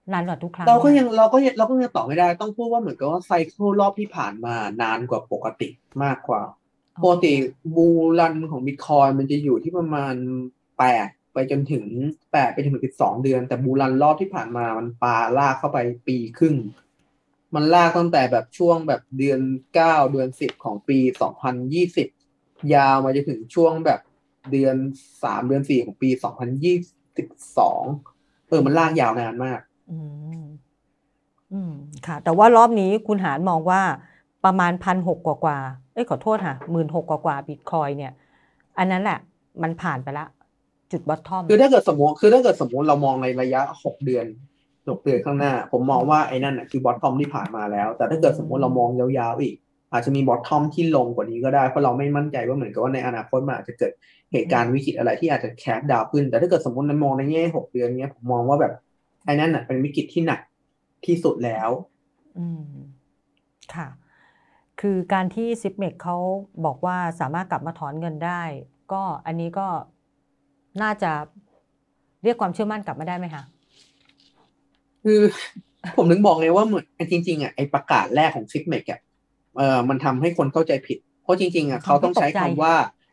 S1: นานกว่าทุกครั้ง
S2: เรา
S1: ไหมคะ
S2: ก็ยังเราก็ยังเราก็ยังตอบไม่ได้ต้องพูดว่าเหมือนกับว่าไซเคิลรอบที่ผ่านมานานกว่าปกติมากกว่า
S1: อ๋อ
S2: ปกติบูรันของบิตคอยมันจะอยู่ที่ประมาณแปดไปจนถึง12 เดือนแต่บูรันรอบที่ผ่านมามันปาลากเข้าไปปีครึ่งมันลากตั้งแต่แบบช่วงแบบเดือน 9 เดือน 10ของปี 2020ยาวมาจนถึงช่วงแบบเดือน 3 เดือน 4ของปี 2022มันลากยาวนานมาก
S1: อืมอืมค่ะแต่ว่ารอบนี้คุณหารมองว่าประมาณ1,600กว่าเอ้ยขอโทษค่ะ16,000กว่าบิตคอยเนี่ยอันนั้นแหละมันผ่านไปละจุดบอททอม
S2: คือถ้าเกิดสมมติเรามองในระยะ6 เดือนข้างหน้าผมมองว่าไอ้นั่นน่ะคือบอททอมที่ผ่านมาแล้วแต่ถ้าเกิดสมมติเรามองยาวๆอีกอาจจะมีบอททอมที่ลงกว่านี้ก็ได้เพราะเราไม่มั่นใจว่าเหมือนกับว่าในอนาคตมันอาจจะเกิดเหตุการณ์วิกฤตอะไรที่อาจจะแคสดาวขึ้นแต่ถ้าเกิดสมมติเรามองในแง่6 เดือนเนี้ยผมมองว่าแบบไอ้นั่นน่ะเป็นวิกฤตที่หนักที่สุดแล้ว
S1: อืมค่ะคือการที่ซิปเมกเขาบอกว่าสามารถกลับมาถอนเงินได้ก็อันนี้ก็น่าจะเรียกความเชื่อมั่นกลับมาได้ไหมคะ
S2: คือผมถึงบอกไงว่าเหมือนจริงๆไอ้ประกาศแรกของซิกเมกมันทำให้คนเข้าใจผิดเพราะจริงๆเขา
S1: ทำให้
S2: ต้อง
S1: ตกใจ
S2: ใช้คำว่า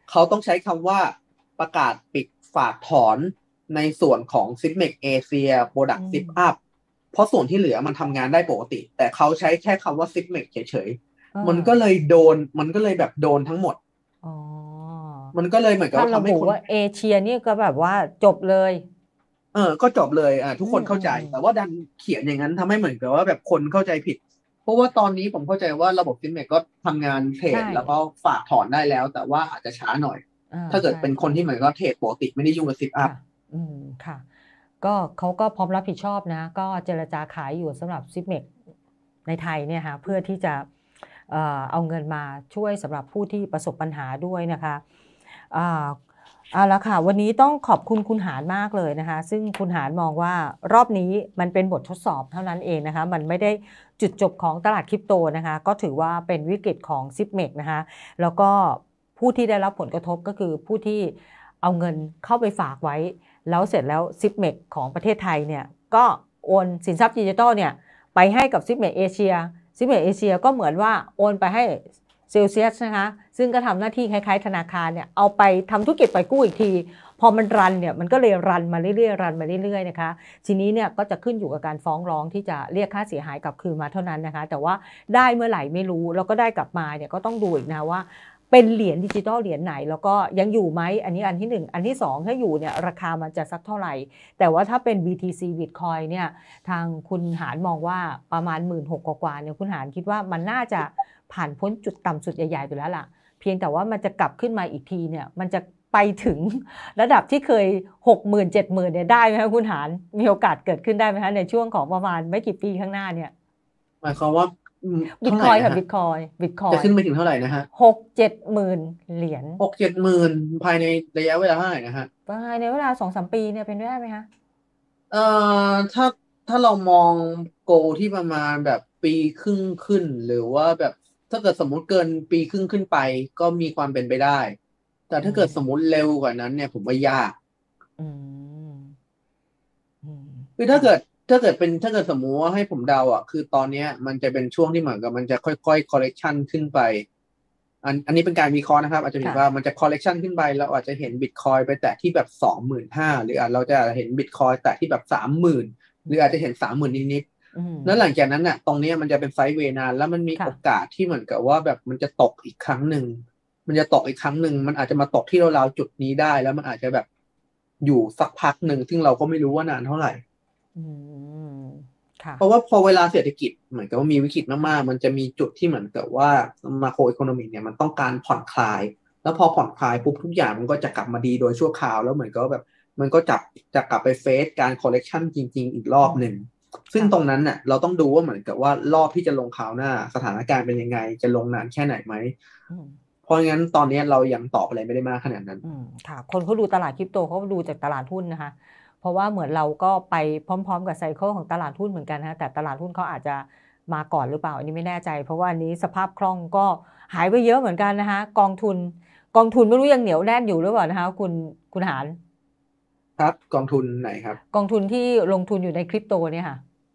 S2: ประกาศปิดฝากถอนในส่วนของซิกเมกเอเชียโปรดักต์ซิปอัพเพราะส่วนที่เหลือมันทำงานได้ปกติแต่เขาใช้แค่คำว่าซิกเมกเฉยๆมันก็เลยแบบโดนทั้งหมด
S1: อ๋อ
S2: มันก็เลยเหมือนกับ
S1: ถ้า
S2: ว่าทำให้คน
S1: ระบุว่าเอเชียนี่ก็แบบว่าจบเลย
S2: ก็จบเลยทุกคนเข้าใจ
S1: อืมอืมอืม
S2: แต่ว่าดันเขียนอย่างนั้นทำให้เหมือนกับว่าแบบคนเข้าใจผิดเพราะว่าตอนนี้ผมเข้าใจว่าระบบฟินเมกก็ทำงานเทรด
S1: ใช่
S2: แล้วก็ฝากถอนได้แล้วแต่ว่าอาจจะช้าหน่อยถ้าเกิด
S1: ใช่
S2: เป็นคนที่เหมือนก็เทรดปกติไม่ได้ยุ่งกับซิปอัพ
S1: ค่ะอืมค่ะก็เขาก็พร้อมรับผิดชอบนะก็เจรจาขายอยู่สำหรับซิปเมกในไทยเนี่ยค่ะเพื่อที่จะเอาเงินมาช่วยสำหรับผู้ที่ประสบปัญหาด้วยนะคะอ่าเอาละค่ะวันนี้ต้องขอบคุณคุณหารมากเลยนะคะซึ่งคุณหารมองว่ารอบนี้มันเป็นบททดสอบเท่านั้นเองนะคะมันไม่ได้จุดจบของตลาดคริปโตนะคะก็ถือว่าเป็นวิกฤตของซิปเมกนะคะแล้วก็ผู้ที่ได้รับผลกระทบก็คือผู้ที่เอาเงินเข้าไปฝากไว้แล้วเสร็จแล้วซิปเมกของประเทศไทยเนี่ยก็โอนสินทรัพย์ดิจิทัลเนี่ยไปให้กับซิปเมกเอเชียซิปเมกเอเชียก็เหมือนว่าโอนไปให้เซลเซียสนะคะซึ่งก็ทำหน้าที่คล้ายๆธนาคารเนี่ยเอาไปทำธุรกิจปล่อยกู้อีกทีพอมันรันเนี่ยมันก็เลยรันมาเรื่อยๆนะคะทีนี้เนี่ยก็จะขึ้นอยู่กับการฟ้องร้องที่จะเรียกค่าเสียหายกลับคืนมาเท่านั้นนะคะแต่ว่าได้เมื่อไหร่ไม่รู้แล้วก็ได้กลับมาเนี่ยก็ต้องดูอีกนะว่าเป็นเหรียญดิจิตอลเหรียญไหนแล้วก็ยังอยู่ไหมอันนี้อันที่1อันที่2ถ้าอยู่เนี่ยราคามันจะสักเท่าไหร่แต่ว่าถ้าเป็น BTC Bitcoin เนี่ยทางคุณหารมองว่าประมาณ 16,000 กว่าเนี่ยคุณหารคิดว่ามันน่าจะผ่านพ้นจุดต่ำสุดใหญ่ๆไปแล้วล่ะเพียงแต่ว่ามันจะกลับขึ้นมาอีกทีเนี่ยมันจะไปถึงระดับที่เคย 60,000 70,000เนี่ยได้ไหมคะคุณหารมีโอกาสเกิดขึ้นได้ไหมคะในช่วงของประมาณไม่กี่ปีข้างหน้าเนี่ย
S2: หมายความว่า
S1: บิต
S2: เท่าไห
S1: คอยค่ะ
S2: ร่นะฮะ
S1: บิตคอย
S2: จะขึ้นไปถึงเท่าไหร่นะฮะ
S1: 6-7 หมื่นเหรียญ
S2: 6-7 หมื่นภายในระยะเวลาเท่าไหร่นะฮะ
S1: ภายในเวลา2-3 ปีเนี่ยเป็นไปได้ไหมคะ
S2: เอ่อถ้าเรามองโกที่ประมาณแบบปีครึ่งขึ้นหรือว่าแบบถ้าเกิดสมมุติเกินปีครึ่งขึ้นไปก็มีความเป็นไปได้แต่
S1: อื
S2: ถ้าเกิดสมมุ
S1: ม
S2: ติเร็วกว่านั้นเนี่ยผมว่ายาก
S1: อืมอืม
S2: คือ
S1: ค่ะ
S2: ถ้าเกิดสมมุติว่าให้ผมเดาคือตอนเนี้ยมันจะเป็นช่วงที่เหมือนกับมันจะค่อยๆคอลเลกชันขึ้นไปอันนี้เป็นการวิเคราะห์นะครับอาจจะเห็น
S1: ค่ะ
S2: ว่ามันจะคอลเลกชันขึ้นไปแล้วอาจจะเห็นบิตคอยไปแตะที่แบบ25,000หรืออาจเราจะเห็นบิตคอยแตะที่แบบ30,000หรืออาจจะเห็น30,000นิด
S1: อืม
S2: แล้วหลังจากนั้นน่ะตรงเนี้ยมันจะเป็นไซด์เวย์นานแล้วมันมีโอกา
S1: ค่ะ
S2: สที่เหมือนกับว่าแบบมันจะตกอีกครั้งหนึ่งมันจะตกอีกครั้งหนึ่งมันอาจจะมาตกที่ราวๆจุดนี้ได้แล้วมันอาจจะแบบอยู่สักพักหนึ่งซึ่งเราก็ไม่รู้ว่านานเท่าไหร่
S1: อืมค่ะ
S2: เพราะว่าพอเวลาเศรษฐกิจเหมือนกับว่ามีวิกฤตมากๆมันจะมีจุดที่เหมือนกับว่ามาโครอีโคโนมิกเนี่ยมันต้องการผ่อนคลายแล้วพอผ่อนคลายปุ๊บทุกอย่างมันก็จะกลับมาดีโดยชั่วคราวแล้วเหมือนกับว่าแบบมันก็จะกลับไปเฟสการคอลเลกชันจริงๆอีกรอบหนึ่ง ซึ่ง
S1: ค่ะ
S2: ตรงนั้นน่ะเราต้องดูว่าเหมือนกับว่ารอบที่จะลงคราวหน้าสถานการณ์เป็นยังไงจะลงนานแค่ไหนไหม
S1: อืม
S2: เพราะงั้นตอนนี้เรายังตอบอะไรไม่ได้มากขนาดนั้น
S1: ค่ะคนเขาดูตลาดคริปโตเขาดูจากตลาดหุ้นนะคะเพราะว่าเหมือนเราก็ไปพร้อมๆกับไซเคิลของตลาดหุ้นเหมือนกันนะแต่ตลาดหุ้นเขาอาจจะมาก่อนหรือเปล่าอันนี้ไม่แน่ใจเพราะว่าอันนี้สภาพคล่องก็หายไปเยอะเหมือนกันนะคะกองทุนไม่รู้ยังเหนียวแน่นอยู่หรือเปล่านะคะคุณหาร
S2: ครับกองทุนไหนครับ
S1: กองทุนที่ลงทุนอยู่ในคริปโตเนี่ยค่ะ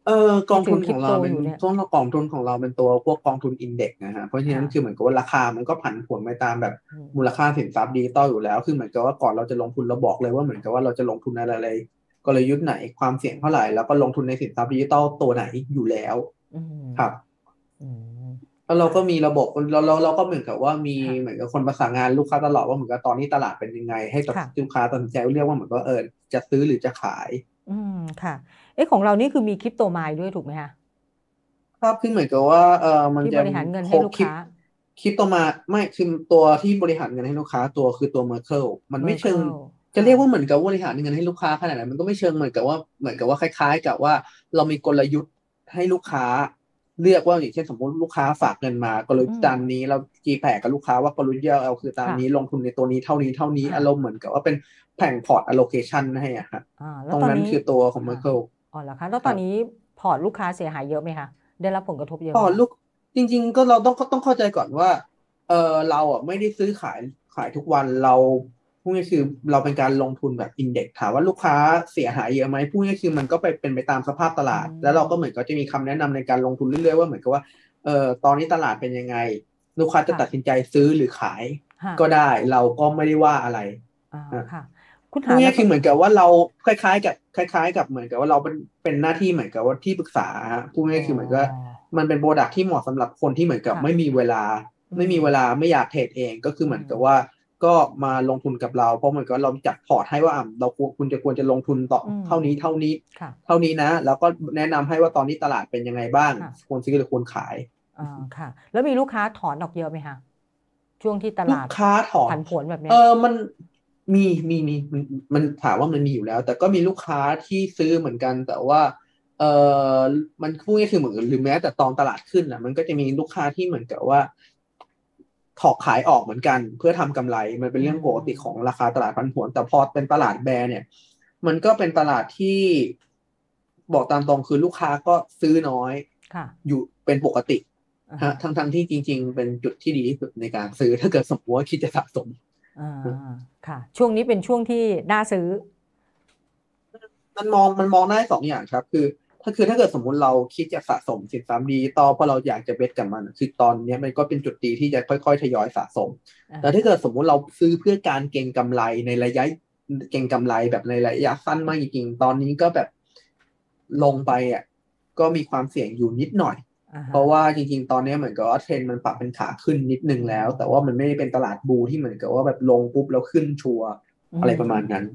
S2: กองทุน
S1: ที่ถือคริ
S2: ข
S1: ป
S2: อง
S1: โต
S2: เราเป็
S1: อน ยู่เนี่ย
S2: ช่วงกองทุนของเราเป็นตัวพวกกองทุนอินเด็กซ์นะฮะเพราะฉะนั้น
S1: ค่ะ
S2: คือเหมือนกับว่าราคามันก็ผันผวนไปตามแบบ
S1: อืม
S2: มูลค่าสินทรัพย์ดิจิตอลอยู่แล้วคือเหมือนกับว่าก่อนเราจะลงทุนเราบอกเลยว่าเหมือนกับว่าเราจะลงทุนอะไรกลยุทธ์ไหนความเสี่ยงเท่าไหร่แล้วก็ลงทุนในสินทรัพย์ดิจิตอลตัวไหนอยู่แล้ว
S1: อืม
S2: ครับ
S1: อืม
S2: แล้วเราก็มีระบบเราก็เหมือนกับว่ามี
S1: ค่ะ
S2: เหมือนกับคนประสานงานลูกค้าตลอดว่าเหมือนกับตอนนี้ตลาดเป็นยังไง ให้
S1: ค่ะ
S2: ลูกค้าตัดสินใจเลือกว่าเหมือนกับจะซื้อหรือจะขาย
S1: อืม ค่ะ ของเรานี่คือมี Crypto Mine ด้วยถูกไหมคะ
S2: ครับคือเหมือนกับว่ามัน
S1: ที่
S2: จะ
S1: บริหารเงินให้ลูกค้า
S2: คริปโตมาไม่คือตัวที่บริหารเงินให้ลูกค้าคือตัว Merkle มันไม่เชิง
S1: Merkle
S2: จะเรียกว่าเหมือนกับว่าบริหารเงินให้ลูกค้าขนาดนั้นมันก็ไม่เชิงเหมือนกับว่าคล้ายๆ กับว่าเรามีกลยุทธ์ให้ลูกค้าเลือกว่าอย่างเช่นสมมติลูกค้าฝากเงินมากลยุทธ์ตามนี้เราจีแผกกับลูกค้าว่ากลยุทธ์เราคือตามนี้ลงทุนในตัวนี้เท่านี้อารมณ์เหมือนกับว่าเป็นแผงพอร์ต allocation ให้อ่ะฮะตรงนั้นคือตัวของ Merkle
S1: อ๋อเหรอคะแล้วตอนนี้พอร์ตลูกค้าเสียหายเยอะไหมคะได้รับผลกระทบเยอะไหม
S2: พอร์ตลูกจริงๆก็เราต้องเข้าใจก่อนว่าเราอ่ะไม่ได้ซื้อขายทุกวันเราพูดง่ายๆคือเราเป็นการลงทุนแบบอินเด็กซ์ถามว่าลูกค้าเสียหายเยอะไหมพูดง่ายๆคือมันก็เป็นไปตามสภาพตลาด แล้วเราก็เหมือนก็จะมีคำแนะนำในการลงทุนเรื่อยๆว่าเหมือนกับว่าตอนนี้ตลาดเป็นยังไงลูกค้าจะตัดสินใจซื้อหรือขายก็ได้เราก็ไม่ได้ว่าอะไร
S1: ค่ะคุณ
S2: พูดง่ายๆคือเหมือนกับว่าเราคล้ายๆกับเหมือนกับว่าเราเป็นหน้าที่เหมือนกับว่าที่ปรึกษาพูดง่ายๆคือเหมือนกับมันเป็นโปรดักที่เหมาะสำหรับคนที่เหมือนกับไม่มีเวลาไม่อยากเทรดเองก็คือเหมือนกับว่าก็มาลงทุนกับเราเพราะเหมือนกับเราจัดพอร์ตให้ว่าเราควรจะลงทุนต่อเท่านี้นะแล้วก็แนะนำให้ว่าตอนนี้ตลาดเป็นยังไงบ้างควรซื้อหรือควรขาย
S1: ค่ะแล้วมีลูกค้าถอนออกเยอะไหมคะช่วงที่ตลาด
S2: ลูกค้าถอน
S1: ผันผวนแบบนี้
S2: มันมีมันถามว่ามันมีอยู่แล้ว แต่ก็มีลูกค้าที่ซื้อเหมือนกันแต่ว่ามันพูดง่ายๆคือเหมือนหรือแม้แต่ตอนตลาดขึ้นมันก็จะมีลูกค้าที่เหมือนกับว่าถอกขายออกเหมือนกันเพื่อทำกำไรมันเป็นเรื่องปกติของราคาตลาดผันผวนแต่พอเป็นตลาดแบร์เนี่ยมันก็เป็นตลาดที่บอกตามตรงคือลูกค้าก็ซื้อน้อยอยู่เป็นปกติทั้งที่จริงๆเป็นจุดที่ดีที่สุดในการซื้อถ้าเกิดสมมติว่าคิดจะสะสม
S1: ค่ะช่วงนี้เป็นช่วงที่น่าซื้อ
S2: มันมองได้2 อย่างครับคือถ้าเกิดสมมุติเราคิดจะสะสมสินทรัพย์ดิจิตอลเพราะเราอยากจะเบสกับมันคือตอนนี้มันก็เป็นจุดดีที่จะค่อยๆทยอยสะสมแต่ถ้าเกิดสมมุติเราซื้อเพื่อการเก็งกำไรในระยะเก็งกำไรแบบในระยะสั้นมากจริงๆตอนนี้ก็แบบลงไปก็มีความเสี่ยงอยู่นิดหน่อยเพราะว่าจริงๆตอนนี้เหมือนกับว่าเทรนด์มันปรับเป็นขาขึ้นนิดนึงแล้วแต่ว่ามันไม่ได้เป็นตลาดบูที่เหมือนกับว่าแบบลงปุ๊บแล้วขึ้นชัวร์อะไรประมาณนั้น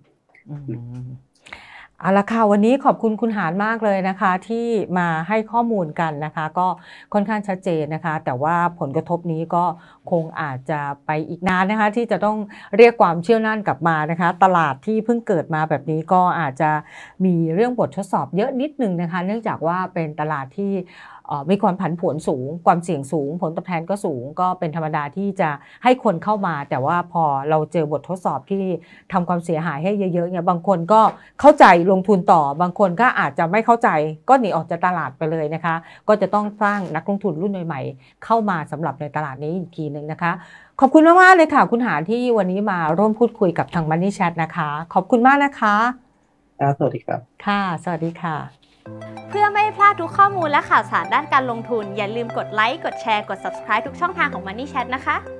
S1: เอาละค่ะวันนี้ขอบคุณคุณหารมากเลยนะคะที่มาให้ข้อมูลกันนะคะก็ค่อนข้างชัดเจนนะคะแต่ว่าผลกระทบนี้ก็คงอาจจะไปอีกนานนะคะที่จะต้องเรียกความเชื่อมั่นกลับมานะคะตลาดที่เพิ่งเกิดมาแบบนี้ก็อาจจะมีเรื่องบททดสอบเยอะนิดนึงนะคะเนื่องจากว่าเป็นตลาดที่มีความผันผวนสูงความเสี่ยงสูงผลตอบแทนก็สูงก็เป็นธรรมดาที่จะให้คนเข้ามาแต่ว่าพอเราเจอบททดสอบที่ทำความเสียหายให้เยอะๆเนี่ยบางคนก็เข้าใจลงทุนต่อบางคนก็อาจจะไม่เข้าใจก็หนีออกจากตลาดไปเลยนะคะก็จะต้องสร้างนักลงทุนรุ่นใหม่ๆเข้ามาสำหรับในตลาดนี้อีกทีนึงนะคะขอบคุณมากๆเลยค่ะคุณหารที่วันนี้มาร่วมพูดคุยกับทาง Money Chat นะคะขอบคุณมากนะคะ
S2: สวัสดีครับ
S1: ค่ะสวัสดีค่ะ
S3: เพื่อไม่พลาดทุกข้อมูลและข่าวสารด้านการลงทุนอย่าลืมกดไลค์กดแชร์กด Subscribe ทุกช่องทางของ Money Chat นะคะ